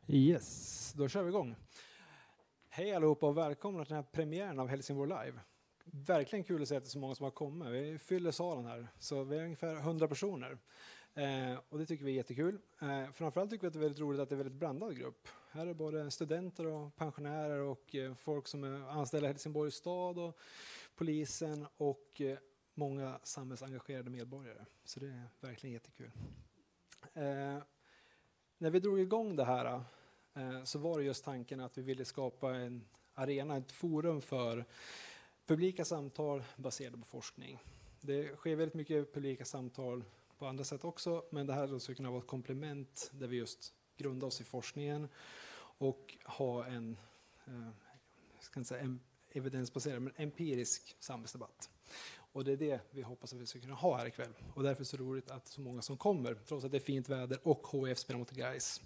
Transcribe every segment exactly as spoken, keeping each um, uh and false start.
Yes, då kör vi igång. Hej allihopa och välkomna till den här premiären av Helsingborg Live. Verkligen kul att se att det är så många som har kommit. Vi fyller salen här, så vi är ungefär hundra personer. Eh, och det tycker vi är jättekul. Eh, framförallt tycker vi att det är väldigt roligt att det är en väldigt blandad grupp. Här är både studenter och pensionärer och eh, folk som är anställda i Helsingborgs stad och polisen och eh, många samhällsengagerade medborgare. Så det är verkligen jättekul. Eh, när vi drog igång det här eh, så var det just tanken att vi ville skapa en arena, ett forum för publika samtal baserade på forskning. Det sker väldigt mycket publika samtal på andra sätt också, men det här skulle kunna vara ett komplement där vi just grundar oss i forskningen och ha en, eh, ska inte säga en evidensbaserad, men empirisk samhällsdebatt. Och det är det vi hoppas att vi ska kunna ha här ikväll. Och därför är det så roligt att så många som kommer, trots att det är fint väder och H I F spelar mot Gais.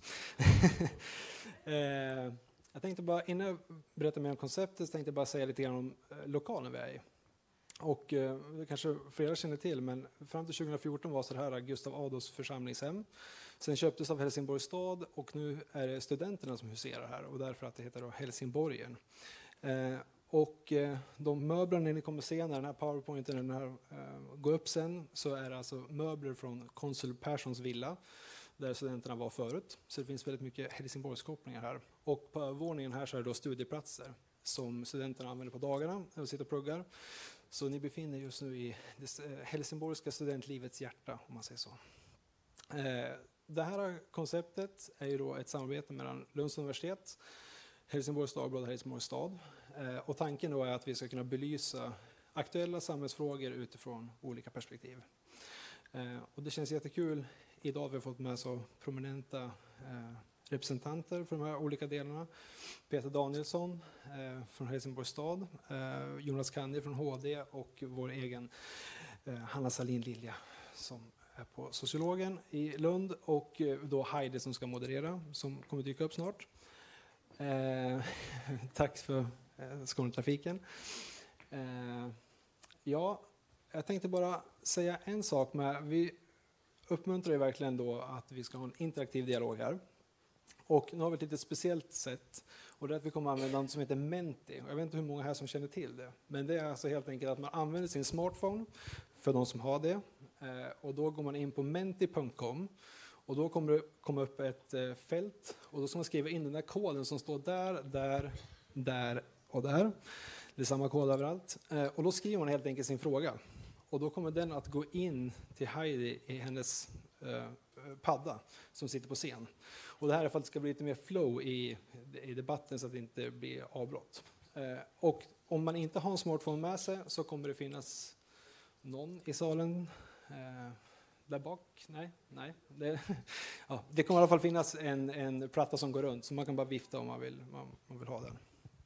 eh, jag tänkte bara, innan jag berättar mer om konceptet, så tänkte jag bara säga lite grann om eh, lokalen vi är i. Och eh, det kanske flera känner till, men fram till tjugo fjorton var så det här Gustav Adolfs församlingshem. Sen köptes av Helsingborgs stad och nu är det studenterna som huserar här, och därför att det heter då Helsingborgen. Eh, Och eh, de möblerna ni kommer se när den här powerpointen den här, eh, går upp sen, så är det alltså möbler från konsul Perssons villa där studenterna var förut. Så det finns väldigt mycket Helsingborgskopplingar här. Och på övervåningen här så är det då studieplatser som studenterna använder på dagarna när de sitter och pluggar. Så ni befinner just nu i det eh, helsingborgska studentlivets hjärta, om man säger så. Eh, det här konceptet är ju då ett samarbete mellan Lunds universitet, Helsingborgs Dagblad och Helsingborgs stad. Eh, och tanken då är att vi ska kunna belysa aktuella samhällsfrågor utifrån olika perspektiv. Eh, och det känns jättekul. Idag har vi fått med så prominenta eh, representanter för de här olika delarna. Peter Danielsson eh, från Helsingborgs stad, eh, Jonas Kandi från H D och vår egen eh, Hanna Salin Lilja som är på sociologen i Lund, och eh, då Heidi som ska moderera, som kommer dyka upp snart. Eh, tack för eh, Skånetrafiken. Eh, ja, jag tänkte bara säga en sak med. Vi uppmuntrar ju verkligen då att vi ska ha en interaktiv dialog här. Och nu har vi ett lite speciellt sätt, och det är att vi kommer att använda något som heter Menti. Jag vet inte hur många här som känner till det, men det är alltså helt enkelt att man använder sin smartphone för de som har det. Eh, och då går man in på menti punkt com. Och då kommer det komma upp ett eh, fält, och då ska man skriva in den där koden som står där, där, där och där. Det är samma kod överallt. Eh, och då skriver man helt enkelt sin fråga. Och då kommer den att gå in till Heidi i hennes eh, padda som sitter på scen. Och det här är för att det ska bli lite mer flow i, i debatten så att det inte blir avbrott. Eh, och om man inte har en smartphone med sig så kommer det finnas någon i salen. Eh, Där bak? Nej, nej. Det, ja, det kommer i alla fall finnas en, en platta som går runt, så man kan bara vifta om man vill, man, man vill ha den.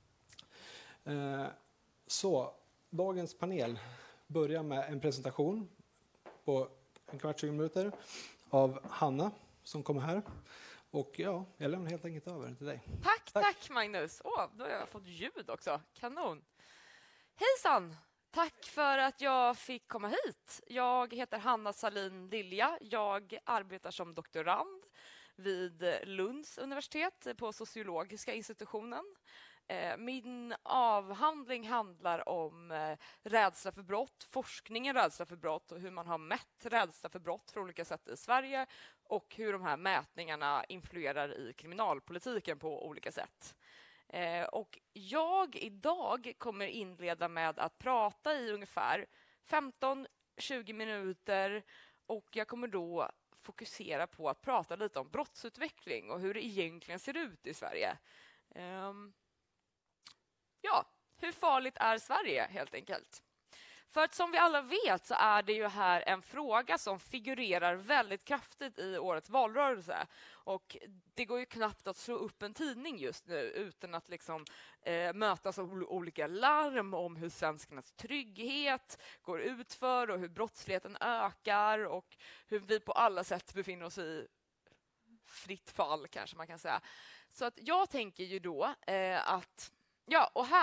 Eh, så, dagens panel börjar med en presentation på en kvart, tjugo minuter av Hanna som kommer här. Och ja, jag lämnar helt enkelt över till dig. Tack, tack, tack Magnus. Åh, då har jag fått ljud också. Kanon. Hejsan! Tack för att jag fick komma hit. Jag heter Hanna Salin Lilja. Jag arbetar som doktorand vid Lunds universitet på sociologiska institutionen. Min avhandling handlar om rädsla för brott, forskningen rädsla för brott och hur man har mätt rädsla för brott för olika sätt i Sverige och hur de här mätningarna influerar i kriminalpolitiken på olika sätt. Och jag idag kommer inleda med att prata i ungefär femton till tjugo minuter, och jag kommer då fokusera på att prata lite om brottsutveckling och hur det egentligen ser ut i Sverige. Ja, hur farligt är Sverige helt enkelt? För att som vi alla vet så är det ju här en fråga som figurerar väldigt kraftigt i årets valrörelse. Och det går ju knappt att slå upp en tidning just nu utan att liksom, eh, mötas av olika larm om hur svenskarnas trygghet går ut för och hur brottsligheten ökar och hur vi på alla sätt befinner oss i fritt fall, kanske man kan säga. Så att jag tänker ju då eh, att, ja, och här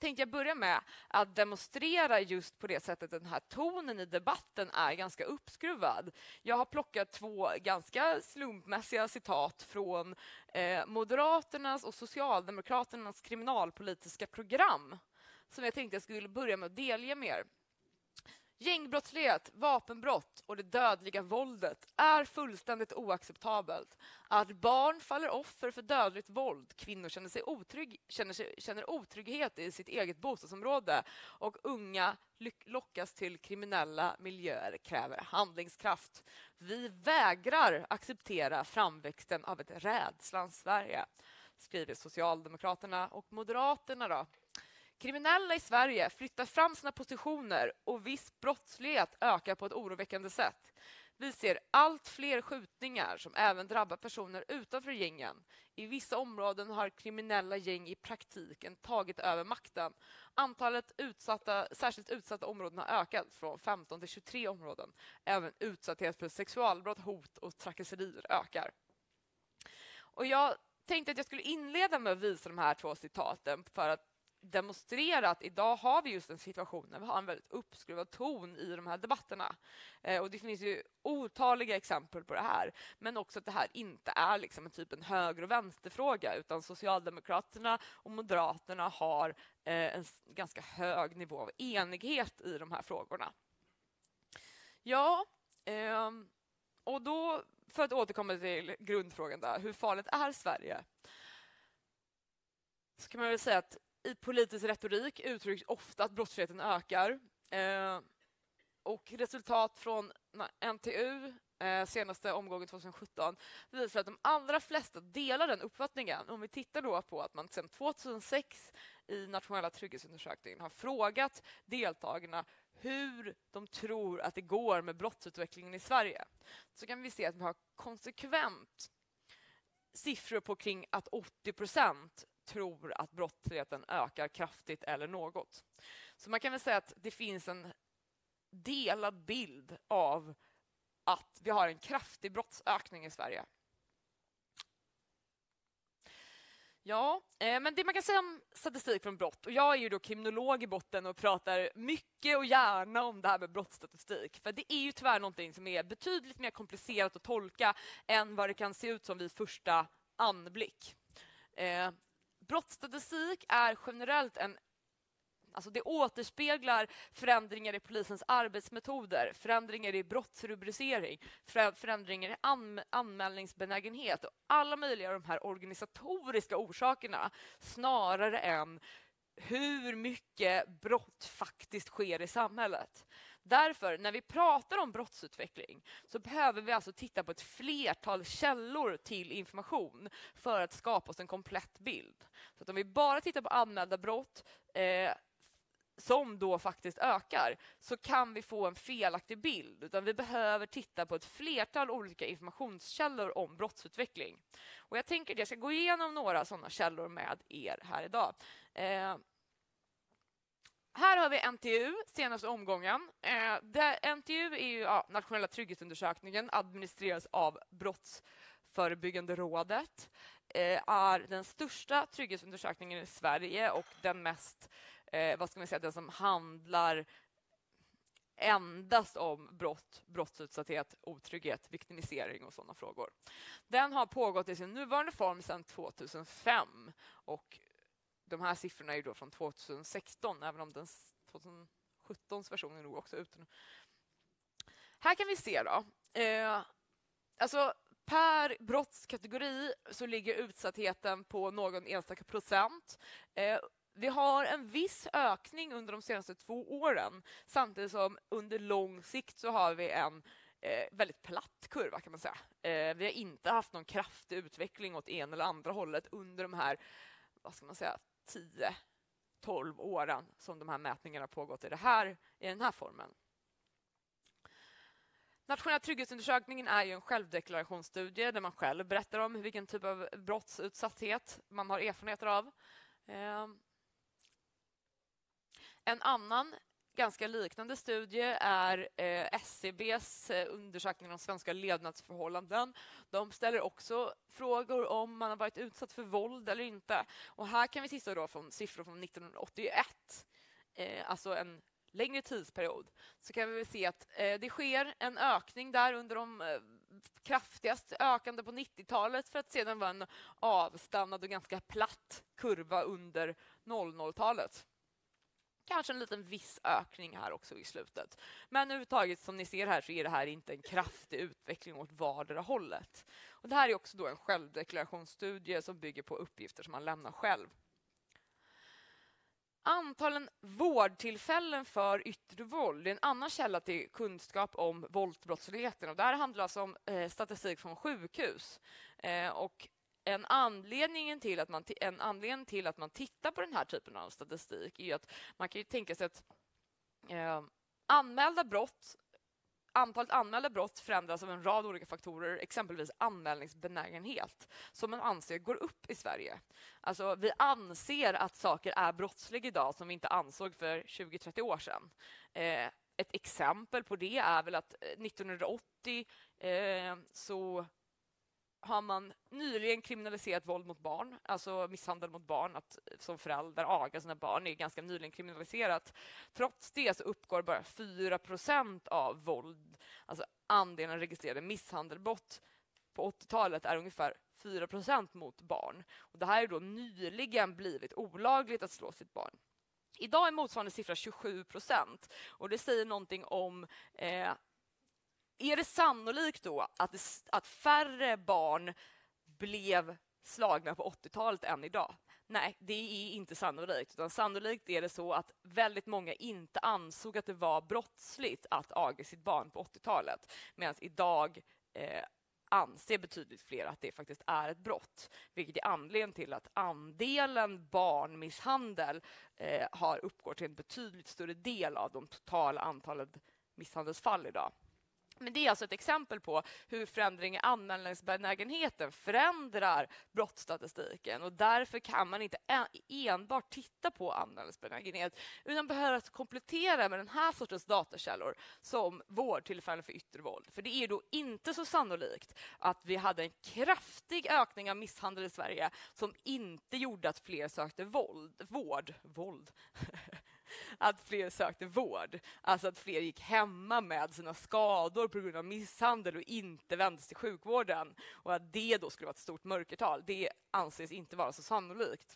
tänkte jag börja med att demonstrera just på det sättet den här tonen i debatten är ganska uppskruvad. Jag har plockat två ganska slumpmässiga citat från eh, Moderaternas och Socialdemokraternas kriminalpolitiska program som jag tänkte jag skulle börja med att delge med er. Gängbrottslighet, vapenbrott och det dödliga våldet är fullständigt oacceptabelt. Att barn faller offer för dödligt våld, kvinnor känner, sig otrygg, känner, sig, känner otrygghet i sitt eget bostadsområde och unga lockas till kriminella miljöer kräver handlingskraft. Vi vägrar acceptera framväxten av ett rädslans Sverige, skriver Socialdemokraterna och Moderaterna då. Kriminella i Sverige flyttar fram sina positioner och viss brottslighet ökar på ett oroväckande sätt. Vi ser allt fler skjutningar som även drabbar personer utanför gängen. I vissa områden har kriminella gäng i praktiken tagit över makten. Antalet utsatta, särskilt utsatta områden har ökat från femton till tjugotre områden. Även utsatthet för sexualbrott, hot och trakasserier ökar. Och jag tänkte att jag skulle inleda med att visa de här två citaten för att demonstrera att idag har vi just en situation där vi har en väldigt uppskruvad ton i de här debatterna. Eh, och det finns ju otaliga exempel på det här. Men också att det här inte är liksom en typ en höger- och vänsterfråga utan Socialdemokraterna och Moderaterna har eh, en ganska hög nivå av enighet i de här frågorna. Ja, eh, och då för att återkomma till grundfrågan där, hur farligt är Sverige? Så kan man väl säga att i politisk retorik uttrycks ofta att brottsligheten ökar. Eh, och resultat från N T U, eh, senaste omgången tjugohundrasjutton, visar att de allra flesta delar den uppfattningen. Om vi tittar då på att man sedan tjugohundrasex i nationella trygghetsundersökningen har frågat deltagarna hur de tror att det går med brottsutvecklingen i Sverige, så kan vi se att vi har konsekvent siffror på kring att åttio procent tror att brottsligheten ökar kraftigt eller något. Så man kan väl säga att det finns en delad bild av att vi har en kraftig brottsökning i Sverige. Ja, eh, men det man kan säga om statistik från brott, och jag är ju då kriminolog i botten och pratar mycket och gärna om det här med brottsstatistik, för det är ju tyvärr någonting som är betydligt mer komplicerat att tolka än vad det kan se ut som vid första anblick. Eh, Brottsstatistik är generellt en, alltså det återspeglar förändringar i polisens arbetsmetoder, förändringar i brottsrubricering, förändringar i an, anmälningsbenägenhet och alla möjliga av de här organisatoriska orsakerna snarare än hur mycket brott faktiskt sker i samhället. Därför, när vi pratar om brottsutveckling så behöver vi alltså titta på ett flertal källor till information för att skapa oss en komplett bild. Så att om vi bara tittar på anmälda brott eh, som då faktiskt ökar, så kan vi få en felaktig bild. Utan vi behöver titta på ett flertal olika informationskällor om brottsutveckling. Och jag tänker att jag ska gå igenom några sådana källor med er här idag. Eh, Här har vi N T U, senaste omgången. Eh, där N T U är ju ja, nationella trygghetsundersökningen, administreras av Brottsförebyggande rådet. Eh, är den största trygghetsundersökningen i Sverige och den mest, eh, vad ska man säga, den som handlar endast om brott, brottsutsatthet, otrygghet, viktimisering och sådana frågor. Den har pågått i sin nuvarande form sedan tjugohundrafem och de här siffrorna är då från tjugohundrasexton, även om den tjugosjutton versionen är nog också ute. Här kan vi se då. Eh, alltså per brottskategori så ligger utsattheten på någon enstaka procent. Eh, vi har en viss ökning under de senaste två åren, samtidigt som under lång sikt så har vi en eh, väldigt platt kurva kan man säga. Eh, vi har inte haft någon kraftig utveckling åt en eller andra hållet under de här, vad ska man säga, tio tolv åren som de här mätningarna har pågått i, det här, i den här formen. Nationella trygghetsundersökningen är ju en självdeklarationsstudie där man själv berättar om vilken typ av brottsutsatthet man har erfarenheter av. Eh, en annan ganska liknande studie är eh, S C B:s eh, undersökning om svenska levnadsförhållanden. De ställer också frågor om man har varit utsatt för våld eller inte. Och här kan vi titta då från siffror från nittonhundraåttioett, eh, alltså en längre tidsperiod, så kan vi se att eh, det sker en ökning där under de eh, kraftigast ökande på nittiotalet för att sedan vara en avstannad och ganska platt kurva under noll noll-talet. Kanske en liten viss ökning här också i slutet. Men överhuvudtaget som ni ser här så är det här inte en kraftig utveckling åt vardera hållet. Och det här är också då en självdeklarationsstudie som bygger på uppgifter som man lämnar själv. Antalen vårdtillfällen för yttre våld är en annan källa till kunskap om våldsbrottsligheten. Och där handlar det alltså om eh, statistik från sjukhus. Eh, och en anledning, till att man, en anledning till att man tittar på den här typen av statistik är att man kan ju tänka sig att eh, anmälda brott Antalet anmälda brott förändras av en rad olika faktorer, exempelvis anmälningsbenägenhet, som man anser går upp i Sverige. Alltså, vi anser att saker är brottsliga idag som vi inte ansåg för tjugo till trettio år sedan. Eh, ett exempel på det är väl att nittonhundraåttio eh, så har man nyligen kriminaliserat våld mot barn, alltså misshandel mot barn, att som förälder aga sina barn är ganska nyligen kriminaliserat. Trots det så uppgår bara fyra procent av våld, alltså andelen registrerade misshandelbrott på åttiotalet är ungefär fyra procent mot barn. Och det här är då nyligen blivit olagligt att slå sitt barn. Idag är motsvarande siffra tjugosju procent och det säger någonting om eh, är det sannolikt då att, det, att färre barn blev slagna på åttiotalet än idag? Nej, det är inte sannolikt. Utan sannolikt är det så att väldigt många inte ansåg att det var brottsligt att aga sitt barn på åttiotalet. Medan idag eh, anser betydligt fler att det faktiskt är ett brott. Vilket är anledningen till att andelen barnmisshandel eh, har uppgår till en betydligt större del av de totala antalet misshandelsfall idag. Men det är alltså ett exempel på hur förändring i anmälningsbenägenheten förändrar brottsstatistiken. Och därför kan man inte enbart titta på anmälningsbenägenhet utan behöver komplettera med den här sortens datakällor som vårdtillfällen för yttre våld. För det är då inte så sannolikt att vi hade en kraftig ökning av misshandel i Sverige som inte gjorde att fler sökte våld, vård, våld. att fler sökte vård. Alltså att fler gick hemma med sina skador på grund av misshandel och inte vändes till sjukvården. Och att det då skulle vara ett stort mörkertal. Det anses inte vara så sannolikt.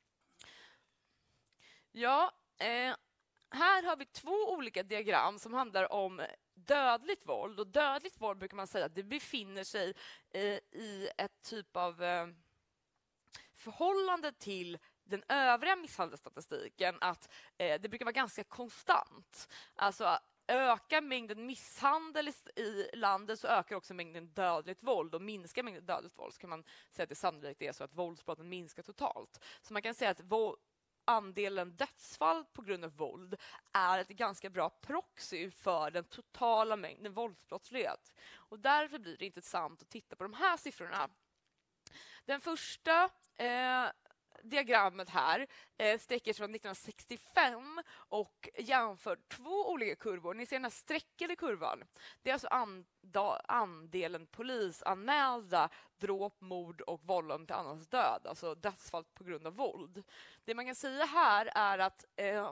Ja, eh, här har vi två olika diagram som handlar om dödligt våld. Och dödligt våld brukar man säga att det befinner sig eh, i ett typ av eh, förhållande till den övriga misshandelsstatistiken, att eh, det brukar vara ganska konstant. Alltså ökar mängden misshandel i, i landet så ökar också mängden dödligt våld, och minskar mängden dödligt våld så kan man säga att det sannolikt är så att våldsbrotten minskar totalt. Så man kan säga att vå- andelen dödsfall på grund av våld är ett ganska bra proxy för den totala mängden våldsbrottslighet. Och därför blir det intressant att titta på de här siffrorna. Den första eh, diagrammet här eh, sträcker sig från nittonhundrasextiofem och jämför två olika kurvor. Ni ser den här streckade kurvan. Det är alltså and- andelen polisanmälda dråp, mord och vållande till annans död. Alltså dödsfall på grund av våld. Det man kan säga här är att eh,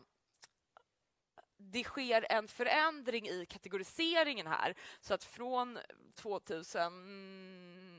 det sker en förändring i kategoriseringen här. Så att från tvåtusensju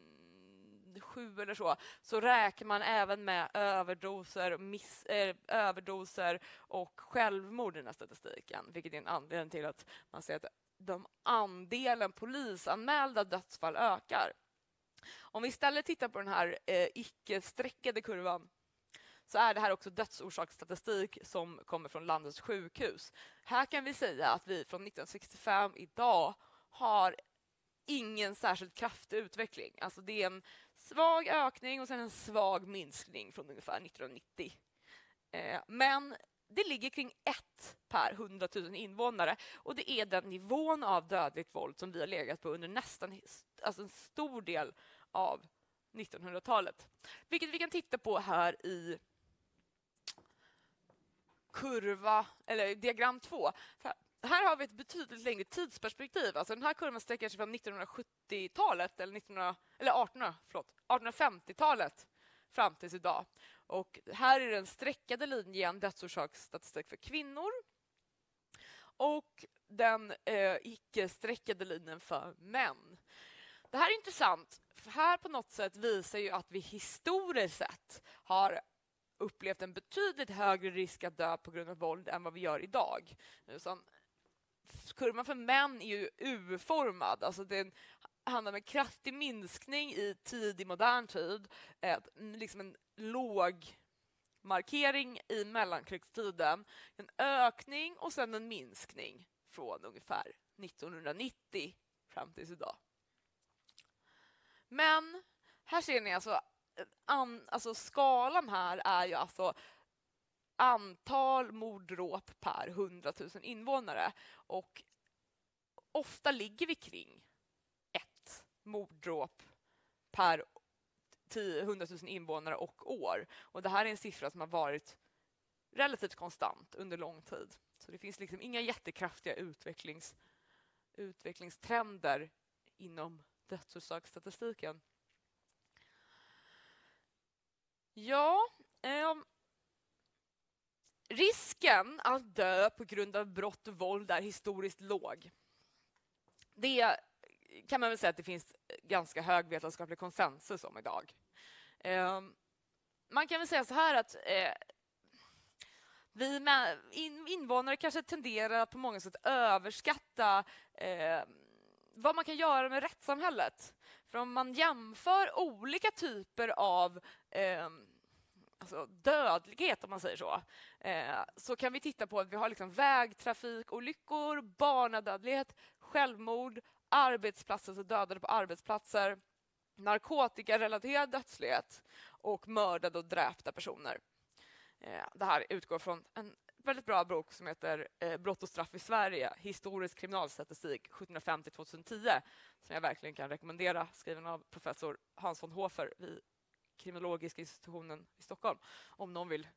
eller så, så räknar man även med överdoser, miss, äh, överdoser och självmord i den här statistiken. Vilket är en anledning till att man ser att de andelen polisanmälda dödsfall ökar. Om vi istället tittar på den här eh, icke-streckade kurvan så är det här också dödsorsaksstatistik som kommer från landets sjukhus. Här kan vi säga att vi från nittonhundrasextiofem idag har ingen särskilt kraftig utveckling. Alltså det är en svag ökning och sen en svag minskning från ungefär nittonhundranittio. Eh, men det ligger kring ett per hundratusen invånare, och det är den nivån av dödligt våld som vi har legat på under nästan alltså en stor del av nittonhundratalet. Vilket vi kan titta på här i kurva, eller diagram två. För här har vi ett betydligt längre tidsperspektiv. Alltså den här kurvan sträcker sig från nittonhundrasjuttiotalet eller, nittonhundra, eller artonhundra, förlåt, artonhundrafemtiotalet fram tills idag. Och här är den streckade linjen dödsorsaksstatistik för kvinnor och den eh, icke-streckade linjen för män. Det här är intressant, för här på något sätt visar ju att vi historiskt sett har upplevt en betydligt högre risk att dö på grund av våld än vad vi gör idag. Så, kurvan för män är ju U-formad, alltså det handlar om en kraftig minskning i tidig modern tid, ett, liksom en låg markering i mellankrigstiden, en ökning och sen en minskning från ungefär nittonhundranittio fram till idag. Men här ser ni alltså, an, alltså skalan här är ju alltså antal morddråp per hundratusen invånare, och ofta ligger vi kring ett morddråp per hundratusen invånare och år. Och det här är en siffra som har varit relativt konstant under lång tid. Så det finns liksom inga jättekraftiga utvecklings, utvecklingstrender inom dödsorsaksstatistiken. Ja, eh, risken att dö på grund av brott och våld är historiskt låg. Det kan man väl säga att det finns ganska hög vetenskaplig konsensus om idag. Eh, man kan väl säga så här att eh, vi med in, invånare kanske tenderar att på många sätt överskatta eh, vad man kan göra med rättssamhället. För om man jämför olika typer av eh, alltså dödlighet, om man säger så, eh, så kan vi titta på att vi har liksom vägtrafikolyckor, barnadödlighet, självmord, arbetsplatser, så dödade på arbetsplatser, narkotikarelaterad dödslighet och mördade och dräpta personer. Eh, det här utgår från en väldigt bra bok som heter eh, Brott och straff i Sverige, historisk kriminalstatistik sjuttonhundrafem till tjugohundratio, som jag verkligen kan rekommendera, skriven av professor Hans von Hofer vid kriminologiska institutionen i Stockholm, om någon vill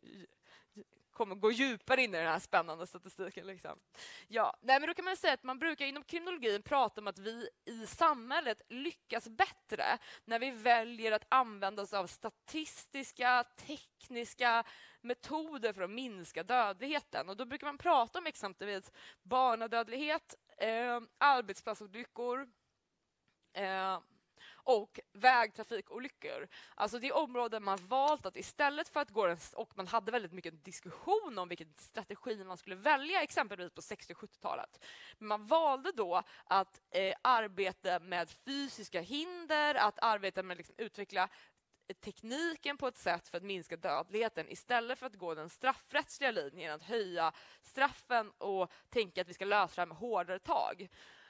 kommer gå djupare in i den här spännande statistiken. Liksom. Ja, nej, men då kan man säga att man brukar inom kriminologin prata om att vi i samhället lyckas bättre när vi väljer att använda oss av statistiska, tekniska metoder för att minska dödligheten. Och då brukar man prata om exempelvis barnadödlighet, eh, arbetsplatsolyckor, eh, och vägtrafikolyckor. Alltså det är områden man valt att istället för att gå en, och man hade väldigt mycket diskussion om vilken strategi man skulle välja exempelvis på sextio- och sjuttiotalet. Men man valde då att eh, arbeta med fysiska hinder, att arbeta med liksom, utveckla tekniken på ett sätt för att minska dödligheten istället för att gå den straffrättsliga linjen, att höja straffen och tänka att vi ska lösa det här med hårdare tag.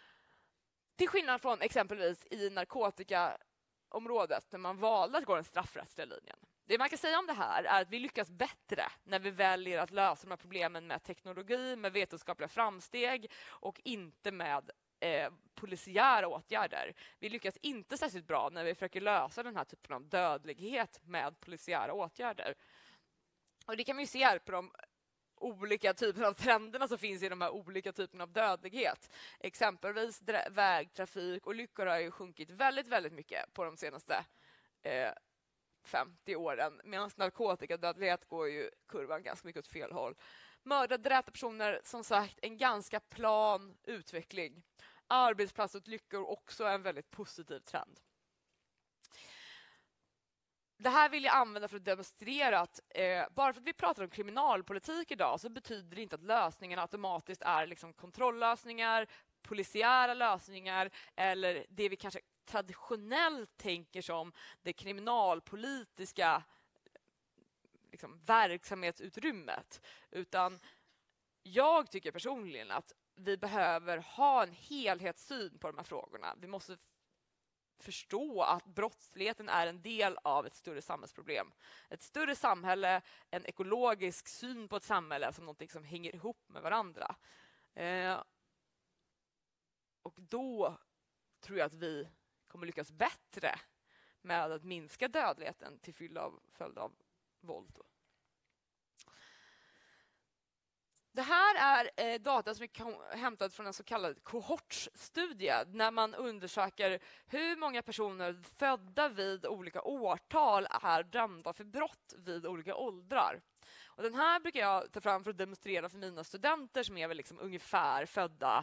Till skillnad från exempelvis i narkotikaområdet där man valde att gå den straffrättsliga linjen. Det man kan säga om det här är att vi lyckas bättre när vi väljer att lösa de här problemen med teknologi, med vetenskapliga framsteg och inte med eh, polisiära åtgärder. Vi lyckas inte särskilt bra när vi försöker lösa den här typen av dödlighet med polisiära åtgärder. Och det kan vi ju se här på de olika typer av trenderna som finns i de här olika typerna av dödlighet. Exempelvis vägtrafik och lyckor har ju sjunkit väldigt, väldigt mycket på de senaste eh, femtio åren. Medan narkotikadödlighet går ju kurvan ganska mycket åt fel håll. Mördade, dräpta personer, som sagt, en ganska plan utveckling. Arbetsplatsolyckor också en väldigt positiv trend. Det här vill jag använda för att demonstrera att eh, bara för att vi pratar om kriminalpolitik idag så betyder det inte att lösningen automatiskt är liksom kontrolllösningar, polisiära lösningar eller det vi kanske traditionellt tänker som det kriminalpolitiska liksom, verksamhetsutrymmet. Utan jag tycker personligen att vi behöver ha en helhetssyn på de här frågorna. Vi måste förstå att brottsligheten är en del av ett större samhällsproblem. Ett större samhälle, en ekologisk syn på ett samhälle som något som hänger ihop med varandra. Eh, och då tror jag att vi kommer lyckas bättre med att minska dödligheten till följd av, följd av våld. Det här är eh, data som är hämtad från en så kallad kohortsstudie när man undersöker hur många personer födda vid olika årtal är dömda för brott vid olika åldrar. Och den här brukar jag ta fram för att demonstrera för mina studenter som är väl liksom ungefär födda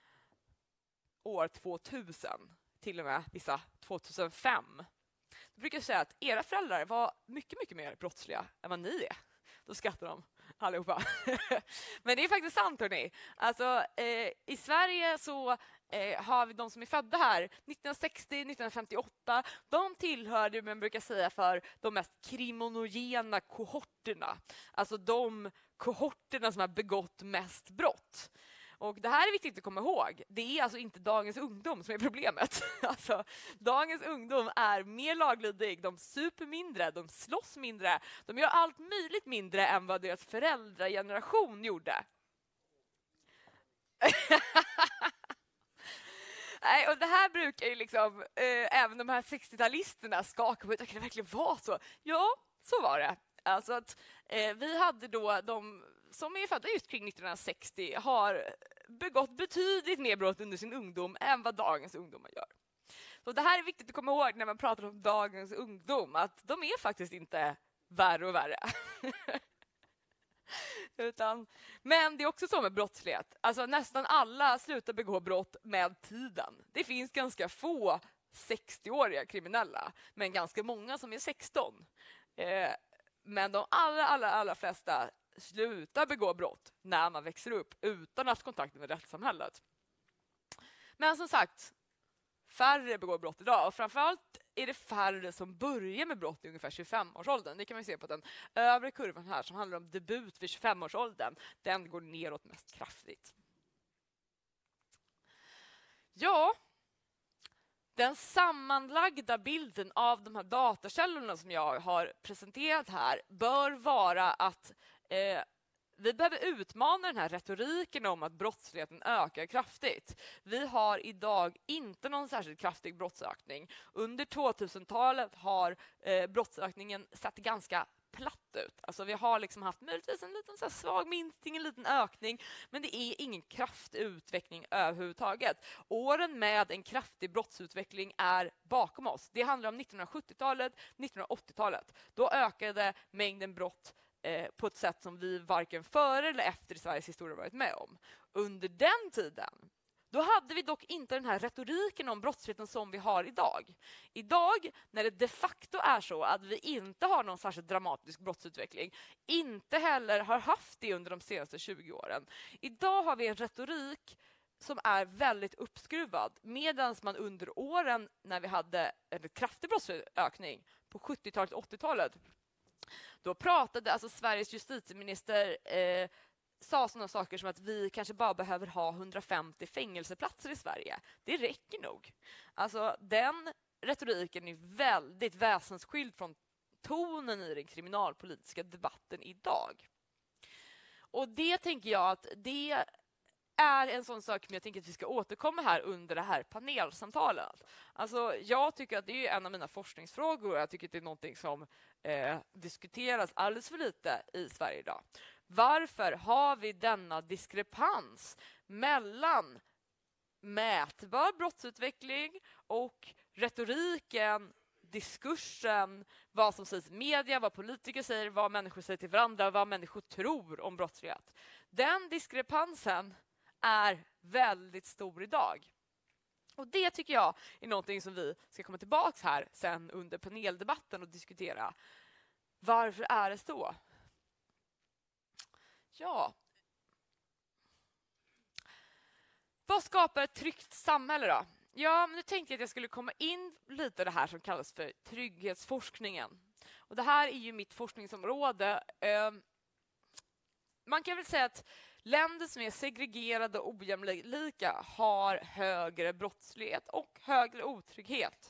år tvåtusen, till och med vissa tvåtusenfem. Då brukar jag säga att era föräldrar var mycket, mycket mer brottsliga än vad ni är. Då skrattar de allihopa. Men det är faktiskt sant, hörni. Alltså, eh, i Sverige så eh, har vi de som är födda här nittonhundrasextio nittonhundrafemtioåtta. De tillhör det man brukar säga för de mest kriminogena kohorterna. Alltså de kohorterna som har begått mest brott. Och det här är viktigt att komma ihåg. Det är alltså inte dagens ungdom som är problemet. Alltså, dagens ungdom är mer laglydig, de super mindre, de slåss mindre. De gör allt möjligt mindre än vad deras föräldrageneration gjorde. Nej, och det här brukar ju liksom, eh, även de här sextiotalisterna skaka på. Kan det verkligen vara så? Ja, så var det. Alltså att eh, vi hade då de som är födda just kring nittonhundrasextio har begått betydligt mer brott under sin ungdom än vad dagens ungdomar gör. Så det här är viktigt att komma ihåg när man pratar om dagens ungdom, att de är faktiskt inte värre och värre. Utan, men det är också så med brottslighet. Alltså nästan alla slutar begå brott med tiden. Det finns ganska få sextioåriga kriminella, men ganska många som är sexton. Eh, men de allra, allra, allra flesta slutar begå brott när man växer upp utan att ha kontakt med rättssamhället. Men som sagt, färre begår brott idag och framförallt är det färre som börjar med brott i ungefär tjugofem-årsåldern. Det kan man se på den övre kurvan här som handlar om debut vid tjugofem-årsåldern. Den går neråt mest kraftigt. Ja, den sammanlagda bilden av de här datakällorna som jag har presenterat här bör vara att eh, vi behöver utmana den här retoriken om att brottsligheten ökar kraftigt. Vi har idag inte någon särskilt kraftig brottsökning. Under tvåtusentalet har eh, brottsökningen sett ganska platt ut. Alltså vi har liksom haft möjligtvis en liten så här svag minskning, en liten ökning, men det är ingen kraftig utveckling överhuvudtaget. Åren med en kraftig brottsutveckling är bakom oss. Det handlar om nittonhundrasjuttiotalet, nittonhundraåttiotalet. Då ökade mängden brott eh, på ett sätt som vi varken före eller efter i Sveriges historia varit med om. Under den tiden då hade vi dock inte den här retoriken om brottsligheten som vi har idag. Idag, när det de facto är så att vi inte har någon särskilt dramatisk brottsutveckling, inte heller har haft det under de senaste tjugo åren. Idag har vi en retorik som är väldigt uppskruvad, medan man under åren när vi hade en kraftig brottsökning på sjuttiotalet och åttiotalet, då pratade alltså Sveriges justitieminister eh, sa sådana saker som att vi kanske bara behöver ha hundrafemtio fängelseplatser i Sverige. Det räcker nog. Alltså den retoriken är väldigt väsensskild från tonen i den kriminalpolitiska debatten idag. Och det tänker jag att det är en sån sak som jag tänker att vi ska återkomma här under det här panelsamtalet. Alltså jag tycker att det är en av mina forskningsfrågor. Jag tycker att det är någonting som eh, diskuteras alldeles för lite i Sverige idag. Varför har vi denna diskrepans mellan mätbar brottsutveckling och retoriken, diskursen, vad som sägs i media, vad politiker säger, vad människor säger till varandra, vad människor tror om brottslighet. Den diskrepansen är väldigt stor idag. Och det tycker jag är någonting som vi ska komma tillbaka här sen under paneldebatten och diskutera. Varför är det så? Ja. Vad skapar ett tryggt samhälle då? Ja, men nu tänkte jag att jag skulle komma in lite det här som kallas för trygghetsforskningen. Och det här är ju mitt forskningsområde. Man kan väl säga att länder som är segregerade och ojämlika har högre brottslighet och högre otrygghet.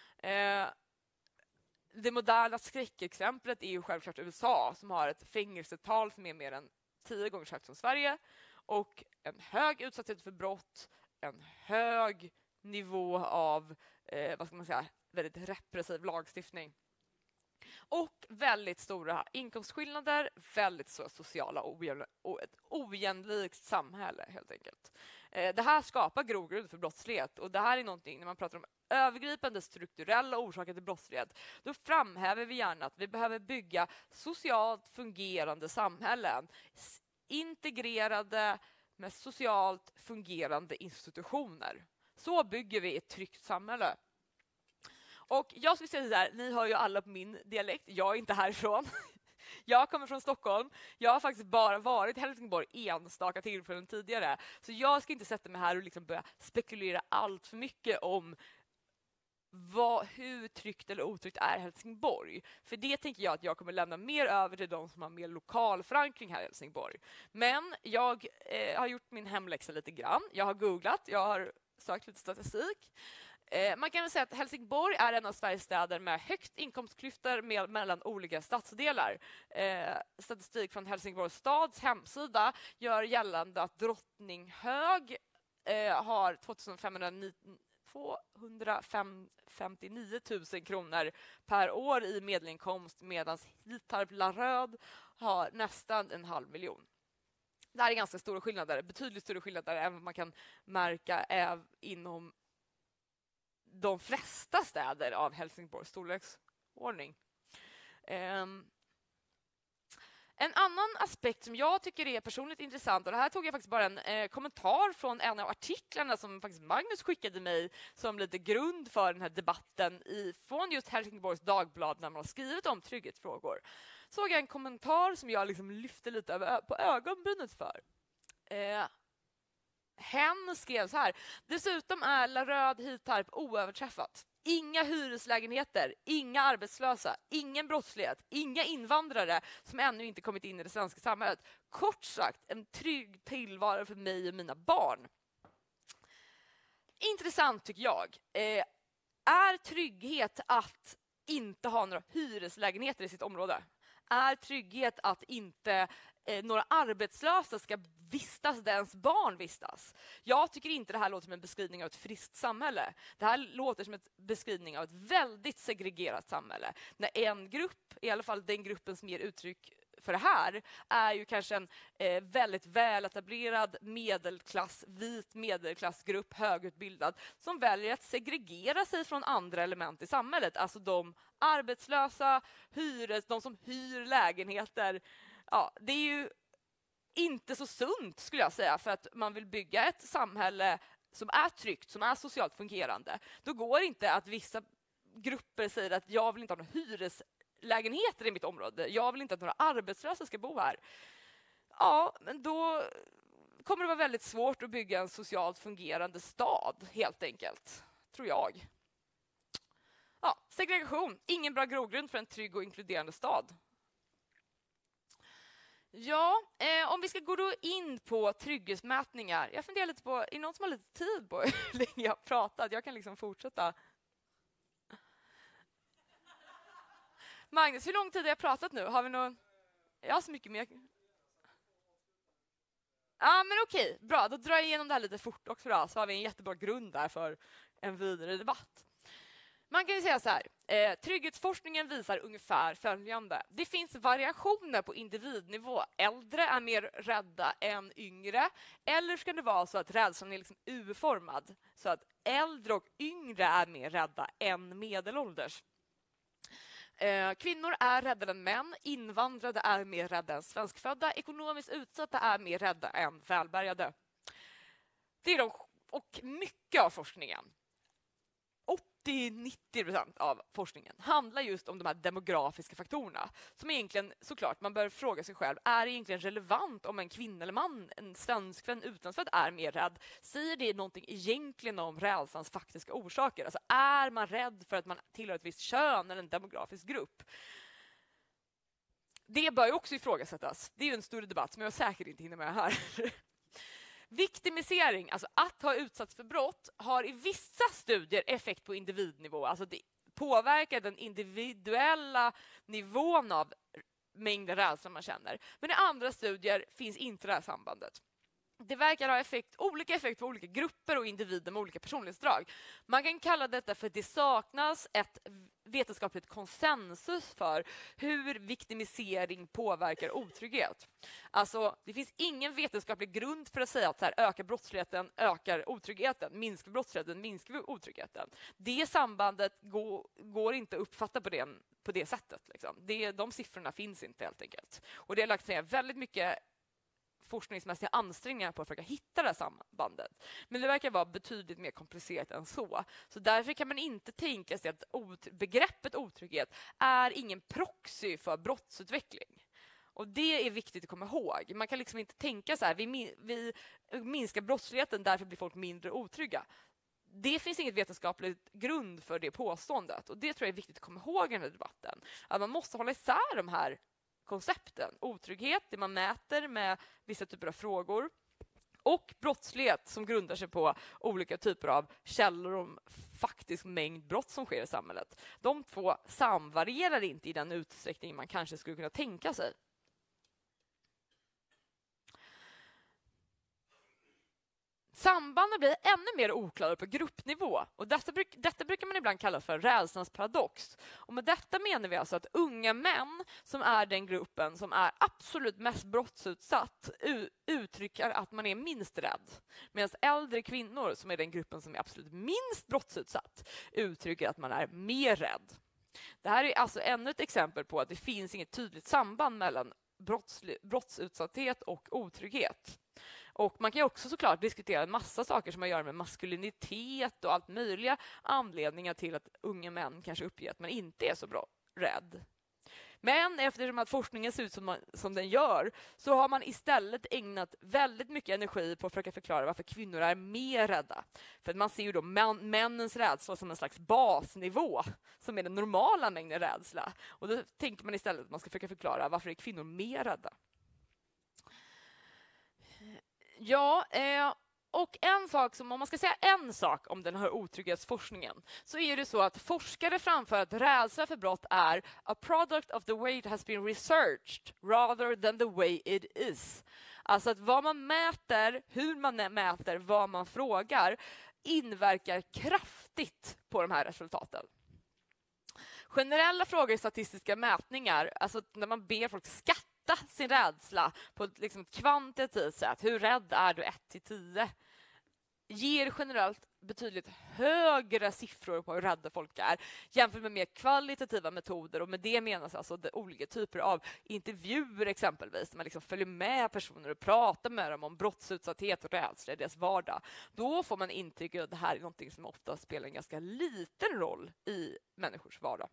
Det moderna skräckexemplet är ju självklart U S A som har ett fängelsetal som är mer än tio gånger så högt som Sverige och en hög utsatthet för brott, en hög nivå av eh, vad ska man säga, väldigt repressiv lagstiftning. Och väldigt stora inkomstskillnader, väldigt stora sociala ojämn- och ett ojämlikt samhälle helt enkelt. Eh, det här skapar grogrund för brottslighet, och det här är någonting när man pratar om övergripande strukturella orsaker till brottslighet, då framhäver vi gärna att vi behöver bygga socialt fungerande samhällen, integrerade med socialt fungerande institutioner. Så bygger vi ett tryggt samhälle. Och jag skulle säga så här, ni hör ju alla på min dialekt, jag är inte härifrån. Jag kommer från Stockholm. Jag har faktiskt bara varit i Helsingborg enstaka tillfällen tidigare. Så jag ska inte sätta mig här och liksom börja spekulera allt för mycket om vad, hur tryggt eller otryggt är Helsingborg. För det tänker jag att jag kommer lämna mer över till de som har mer lokal förankring här i Helsingborg. Men jag eh, har gjort min hemläxa lite grann. Jag har googlat, jag har sökt lite statistik. Eh, man kan väl säga att Helsingborg är en av Sveriges städer med högst inkomstklyftor med, mellan olika stadsdelar. Eh, statistik från Helsingborgs stads hemsida gör gällande att Drottninghög eh, har tvåhundrafemtionio tusen kronor per år i medelinkomst, medan Hitarp-Laröd har nästan en halv miljon. Det här är ganska stora skillnader, betydligt större skillnader än vad man kan märka är inom de flesta städer av Helsingborgs storleksordning. Um, en annan aspekt som jag tycker är personligt intressant, och det här tog jag faktiskt bara en eh, kommentar från en av artiklarna som faktiskt Magnus skickade mig som lite grund för den här debatten i, från just Helsingborgs Dagblad när man har skrivit om trygghetsfrågor. Såg jag en kommentar som jag liksom lyfte lite över, på ögonbrynet för. Eh, Hen skrev så här: dessutom är Laröd Hitarp oöverträffat. Inga hyreslägenheter, inga arbetslösa, ingen brottslighet, inga invandrare som ännu inte kommit in i det svenska samhället. Kort sagt, en trygg tillvaro för mig och mina barn. Intressant tycker jag. Eh, är trygghet att inte ha några hyreslägenheter i sitt område? Är trygghet att inte eh, några arbetslösa ska vistas där ens barn vistas? Jag tycker inte det här låter som en beskrivning av ett friskt samhälle. Det här låter som en beskrivning av ett väldigt segregerat samhälle. När en grupp, i alla fall den gruppen som ger uttryck för det här, är ju kanske en eh, väldigt väletablerad medelklass, vit medelklassgrupp, högutbildad, som väljer att segregera sig från andra element i samhället. Alltså de arbetslösa, hyres, de som hyr lägenheter. Ja, det är ju inte så sunt skulle jag säga, för att man vill bygga ett samhälle som är tryggt, som är socialt fungerande. Då går det inte att vissa grupper säger att jag vill inte ha några hyreslägenheter i mitt område. Jag vill inte att några arbetslösa ska bo här. Ja, men då kommer det vara väldigt svårt att bygga en socialt fungerande stad, helt enkelt, tror jag. Ja, segregation, ingen bra grogrund för en trygg och inkluderande stad. Ja, eh, om vi ska gå då in på trygghetsmätningar. Jag funderar lite på, är det någon som har lite tid på hur länge jag har pratat? Jag kan liksom fortsätta. Magnus, hur lång tid har jag pratat nu? Har vi någon? Jag har så mycket mer. Ja, men okej, bra. Då drar jag igenom det här lite fort också då, så har vi en jättebra grund där för en vidare debatt. Man kan ju säga så här, eh, trygghetsforskningen visar ungefär följande. Det finns variationer på individnivå. Äldre är mer rädda än yngre. Eller ska det vara så att rädslan är liksom urformad, så att äldre och yngre är mer rädda än medelålders. Eh, kvinnor är räddare än män, invandrade är mer rädda än svenskfödda, ekonomiskt utsatta är mer rädda än välbärgade. Det är de, och mycket av forskningen, åttio till nittio procent av forskningen, handlar just om de här demografiska faktorerna. Som egentligen, såklart, man bör fråga sig själv, är det egentligen relevant om en kvinna eller man, en svensk, en utlandsfödd, är mer rädd? Säger det någonting egentligen om rädslans faktiska orsaker? Alltså, är man rädd för att man tillhör ett visst kön eller en demografisk grupp? Det bör ju också ifrågasättas. Det är ju en stor debatt som jag säkert inte hinner med här. Viktimisering, alltså att ha utsatts för brott, har i vissa studier effekt på individnivå. Alltså det påverkar den individuella nivån av mängden rädsla man känner. Men i andra studier finns inte det här sambandet. Det verkar ha effekt, olika effekt på olika grupper och individer med olika personlighetsdrag. Man kan kalla detta för att det saknas ett vetenskapligt konsensus för hur viktimisering påverkar otrygghet. Alltså, det finns ingen vetenskaplig grund för att säga att så här, ökar brottsligheten, ökar otryggheten, minskar brottsligheten, minskar otryggheten. Det sambandet går, går inte att uppfatta på det, på det sättet. Liksom. Det, de siffrorna finns inte helt enkelt. Och det har lagt ner väldigt mycket forskningsmässiga ansträngningar på att försöka hitta det här sambandet. Men det verkar vara betydligt mer komplicerat än så. Så därför kan man inte tänka sig att ot- begreppet otrygghet är ingen proxy för brottsutveckling. Och det är viktigt att komma ihåg. Man kan liksom inte tänka så här, vi, min- vi minskar brottsligheten, därför blir folk mindre otrygga. Det finns inget vetenskapligt grund för det påståendet. Och det tror jag är viktigt att komma ihåg i den här debatten. Att man måste hålla isär de här koncepten. Otrygghet, det man mäter med vissa typer av frågor, och brottslighet som grundar sig på olika typer av källor om faktisk mängd brott som sker i samhället. De två samvarierar inte i den utsträckning man kanske skulle kunna tänka sig. Sambanden blir ännu mer oklara på gruppnivå, och detta, bruk, detta brukar man ibland kalla för rädslans paradox. Och med detta menar vi alltså att unga män, som är den gruppen som är absolut mest brottsutsatt, u- uttrycker att man är minst rädd. Medan äldre kvinnor, som är den gruppen som är absolut minst brottsutsatt, uttrycker att man är mer rädd. Det här är alltså ännu ett exempel på att det finns inget tydligt samband mellan brottsli- brottsutsatthet och otrygghet. Och man kan också såklart diskutera en massa saker som har att göra med maskulinitet och allt möjliga anledningar till att unga män kanske uppger att man inte är så bra rädd. Men eftersom att forskningen ser ut som, man, som den gör, så har man istället ägnat väldigt mycket energi på att försöka förklara varför kvinnor är mer rädda. För man ser ju då män, männens rädsla som en slags basnivå, som är den normala mängden rädsla. Och då tänker man istället att man ska försöka förklara varför är kvinnor mer rädda. Ja, eh, och en sak som, om man ska säga en sak om den här otrygghetsforskningen, så är det så att forskare framför att rädsla för brott är a product of the way it has been researched rather than the way it is. Alltså att vad man mäter, hur man mäter, vad man frågar inverkar kraftigt på de här resultaten. Generella frågor i statistiska mätningar, alltså när man ber folk skatta sin rädsla på ett liksom kvantitativt sätt, hur rädd är du ett till tio, ger generellt betydligt högre siffror på hur rädda folk är jämfört med mer kvalitativa metoder. Och med det menas alltså det olika typer av intervjuer exempelvis, där man liksom följer med personer och pratar med dem om brottsutsatthet och rädsla i deras vardag. Då får man intrycket att det här är något som ofta spelar en ganska liten roll i människors vardag.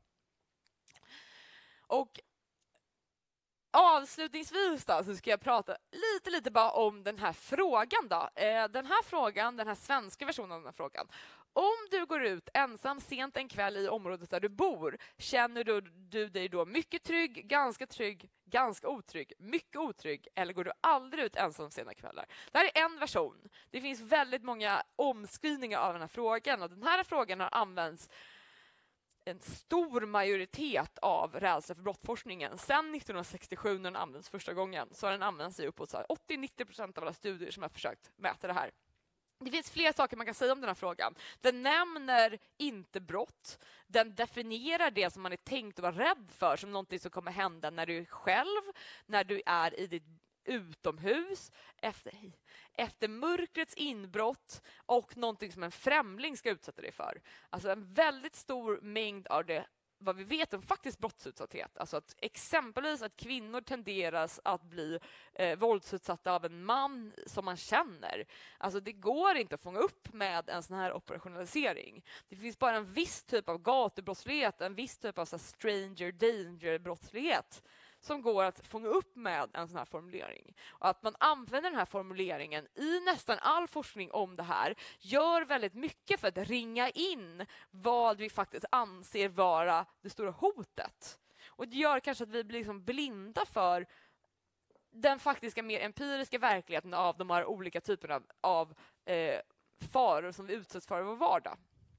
Och avslutningsvis då, så ska jag prata lite, lite bara om den här frågan. Då. Eh, den här frågan, den här svenska versionen av den här frågan. Om du går ut ensam sent en kväll i området där du bor, känner du, du dig då mycket trygg, ganska trygg, ganska otrygg, mycket otrygg, eller går du aldrig ut ensam sena kvällar? Det här är en version. Det finns väldigt många omskrivningar av den här frågan, och den här frågan har använts en stor majoritet av rädsla för brottforskningen. Sedan nittonhundrasextiosju, när den används första gången, så har den använts i uppåt åttio till nittio procent av alla studier som har försökt mäta det här. Det finns flera saker man kan säga om den här frågan. Den nämner inte brott. Den definierar det som man är tänkt att vara rädd för som något som kommer hända när du är själv, när du är i ditt utomhus, efter, efter mörkrets inbrott, och någonting som en främling ska utsätta dig för. Alltså en väldigt stor mängd av det, vad vi vet om faktiskt brottsutsatthet. Alltså att exempelvis att kvinnor tenderas att bli eh, våldsutsatta av en man som man känner. Alltså det går inte att fånga upp med en sån här operationalisering. Det finns bara en viss typ av gatubrottslighet, en viss typ av så här, stranger danger brottslighet som går att fånga upp med en sån här formulering. Och att man använder den här formuleringen i nästan all forskning om det här gör väldigt mycket för att ringa in vad vi faktiskt anser vara det stora hotet. Och det gör kanske att vi blir liksom blinda för den faktiska mer empiriska verkligheten av de här olika typerna av, av eh, faror som vi utsätts för i vår vardag.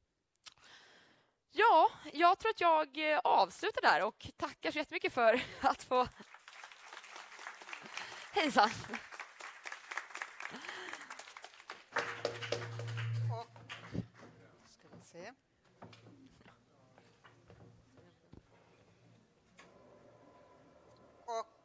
Ja, jag tror att jag avslutar där och tackar så jättemycket för att få... Hejsan!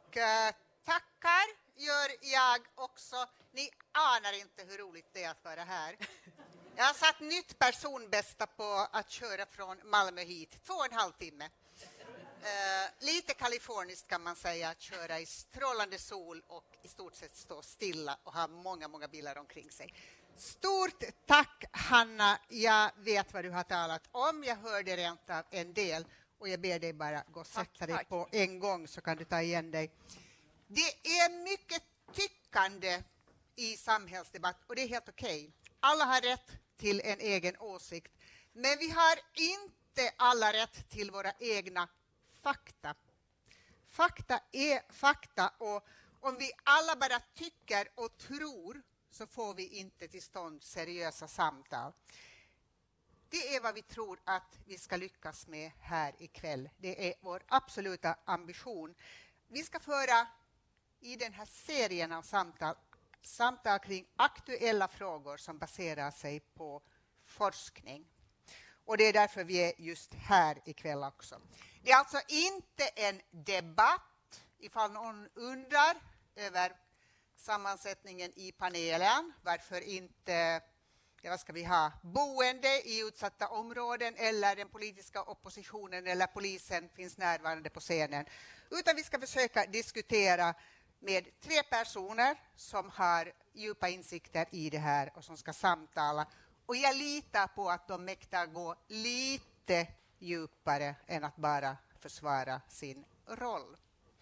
Och eh, tackar gör jag också. Ni anar inte hur roligt det är att vara här. Jag har satt nytt personbästa på att köra från Malmö hit. Två och en halv timme. Uh, lite kaliforniskt kan man säga, att köra i strålande sol och i stort sett stå stilla och ha många, många bilar omkring sig. Stort tack Hanna, jag vet vad du har talat om, jag hörde rent av en del och jag ber dig bara gå och sätta tack, dig tack. på en gång så kan du ta igen dig. Det är mycket tyckande i samhällsdebatt och det är helt okej. Okay. Alla har rätt till en egen åsikt, men vi har inte alla rätt till våra egna fakta. Fakta är fakta och om vi alla bara tycker och tror så får vi inte till stånd seriösa samtal. Det är vad vi tror att vi ska lyckas med här ikväll. Det är vår absoluta ambition. Vi ska föra i den här serien av samtal, samtal kring aktuella frågor som baserar sig på forskning. Och det är därför vi är just här ikväll också. Det är alltså inte en debatt, ifall någon undrar över sammansättningen i panelen. Varför inte, ja, vad ska vi ha, boende i utsatta områden eller den politiska oppositionen eller polisen finns närvarande på scenen. Utan vi ska försöka diskutera med tre personer som har djupa insikter i det här och som ska samtala. Och jag litar på att de mäktar gå lite djupare än att bara försvara sin roll.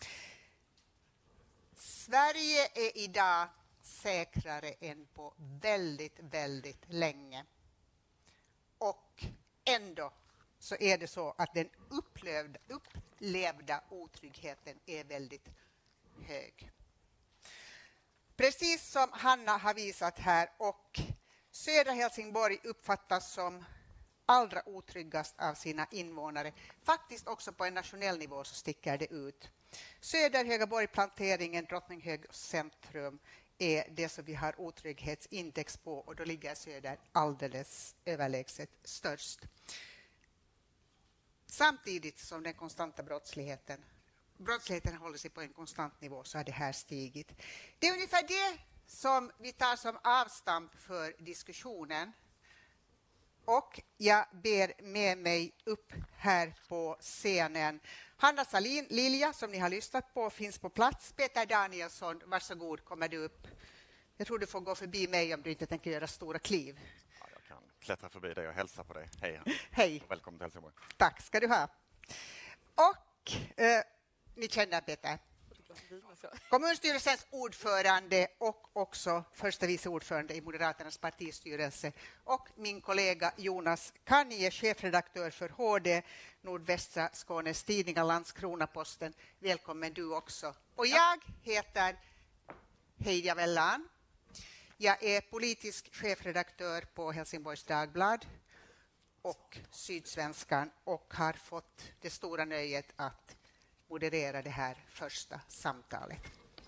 Sverige är idag säkrare än på väldigt, väldigt länge. Och ändå så är det så att den upplevda, upplevda otryggheten är väldigt hög. Precis som Hanna har visat här, och södra Helsingborg uppfattas som allra otryggast av sina invånare. Faktiskt också på en nationell nivå så sticker det ut. Söder, Högaborg, Planteringen, Drottninghög centrum är det som vi har otrygghetsindex på och då ligger Söder alldeles överlägset störst. Samtidigt som den konstanta brottsligheten brottsligheten håller sig på en konstant nivå så har det här stigit. Det är ungefär det som vi tar som avstamp för diskussionen. Och jag ber med mig upp här på scenen. Hanna Salin, Lilja, som ni har lyssnat på, finns på plats. Peter Danielsson, varsågod, kommer du upp. Jag tror du får gå förbi mig om du inte tänker göra stora kliv. Ja, jag kan klättra förbi dig och hälsa på dig. Hej. Hej. Välkommen till Helsingborg. Tack ska du ha. Och eh, ni känner Peter. Kommunstyrelsens ordförande och också första vice ordförande i Moderaternas partistyrelse och min kollega Jonas Kanje, chefredaktör för H D, Nordvästra Skånes tidningar, Landskrona-Posten. Välkommen du också. Och jag heter Heidi Avellan. Jag är politisk chefredaktör på Helsingborgs Dagblad och Sydsvenskan och har fått det stora nöjet att moderera det här första samtalet.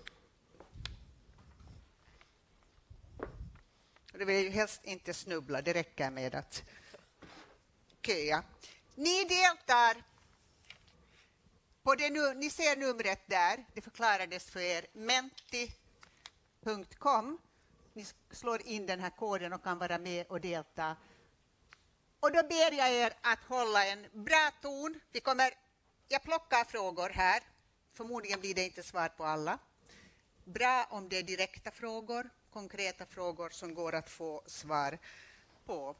Det vill ju helst inte snubbla, det räcker med att köa. Ni deltar på det nu, ni ser numret där, det förklarades för er, menti punkt com. Ni slår in den här koden och kan vara med och delta. Och då ber jag er att hålla en bra ton. Vi kommer Jag plockar frågor här. Förmodligen blir det inte svar på alla. Bra om det är direkta frågor, konkreta frågor som går att få svar på.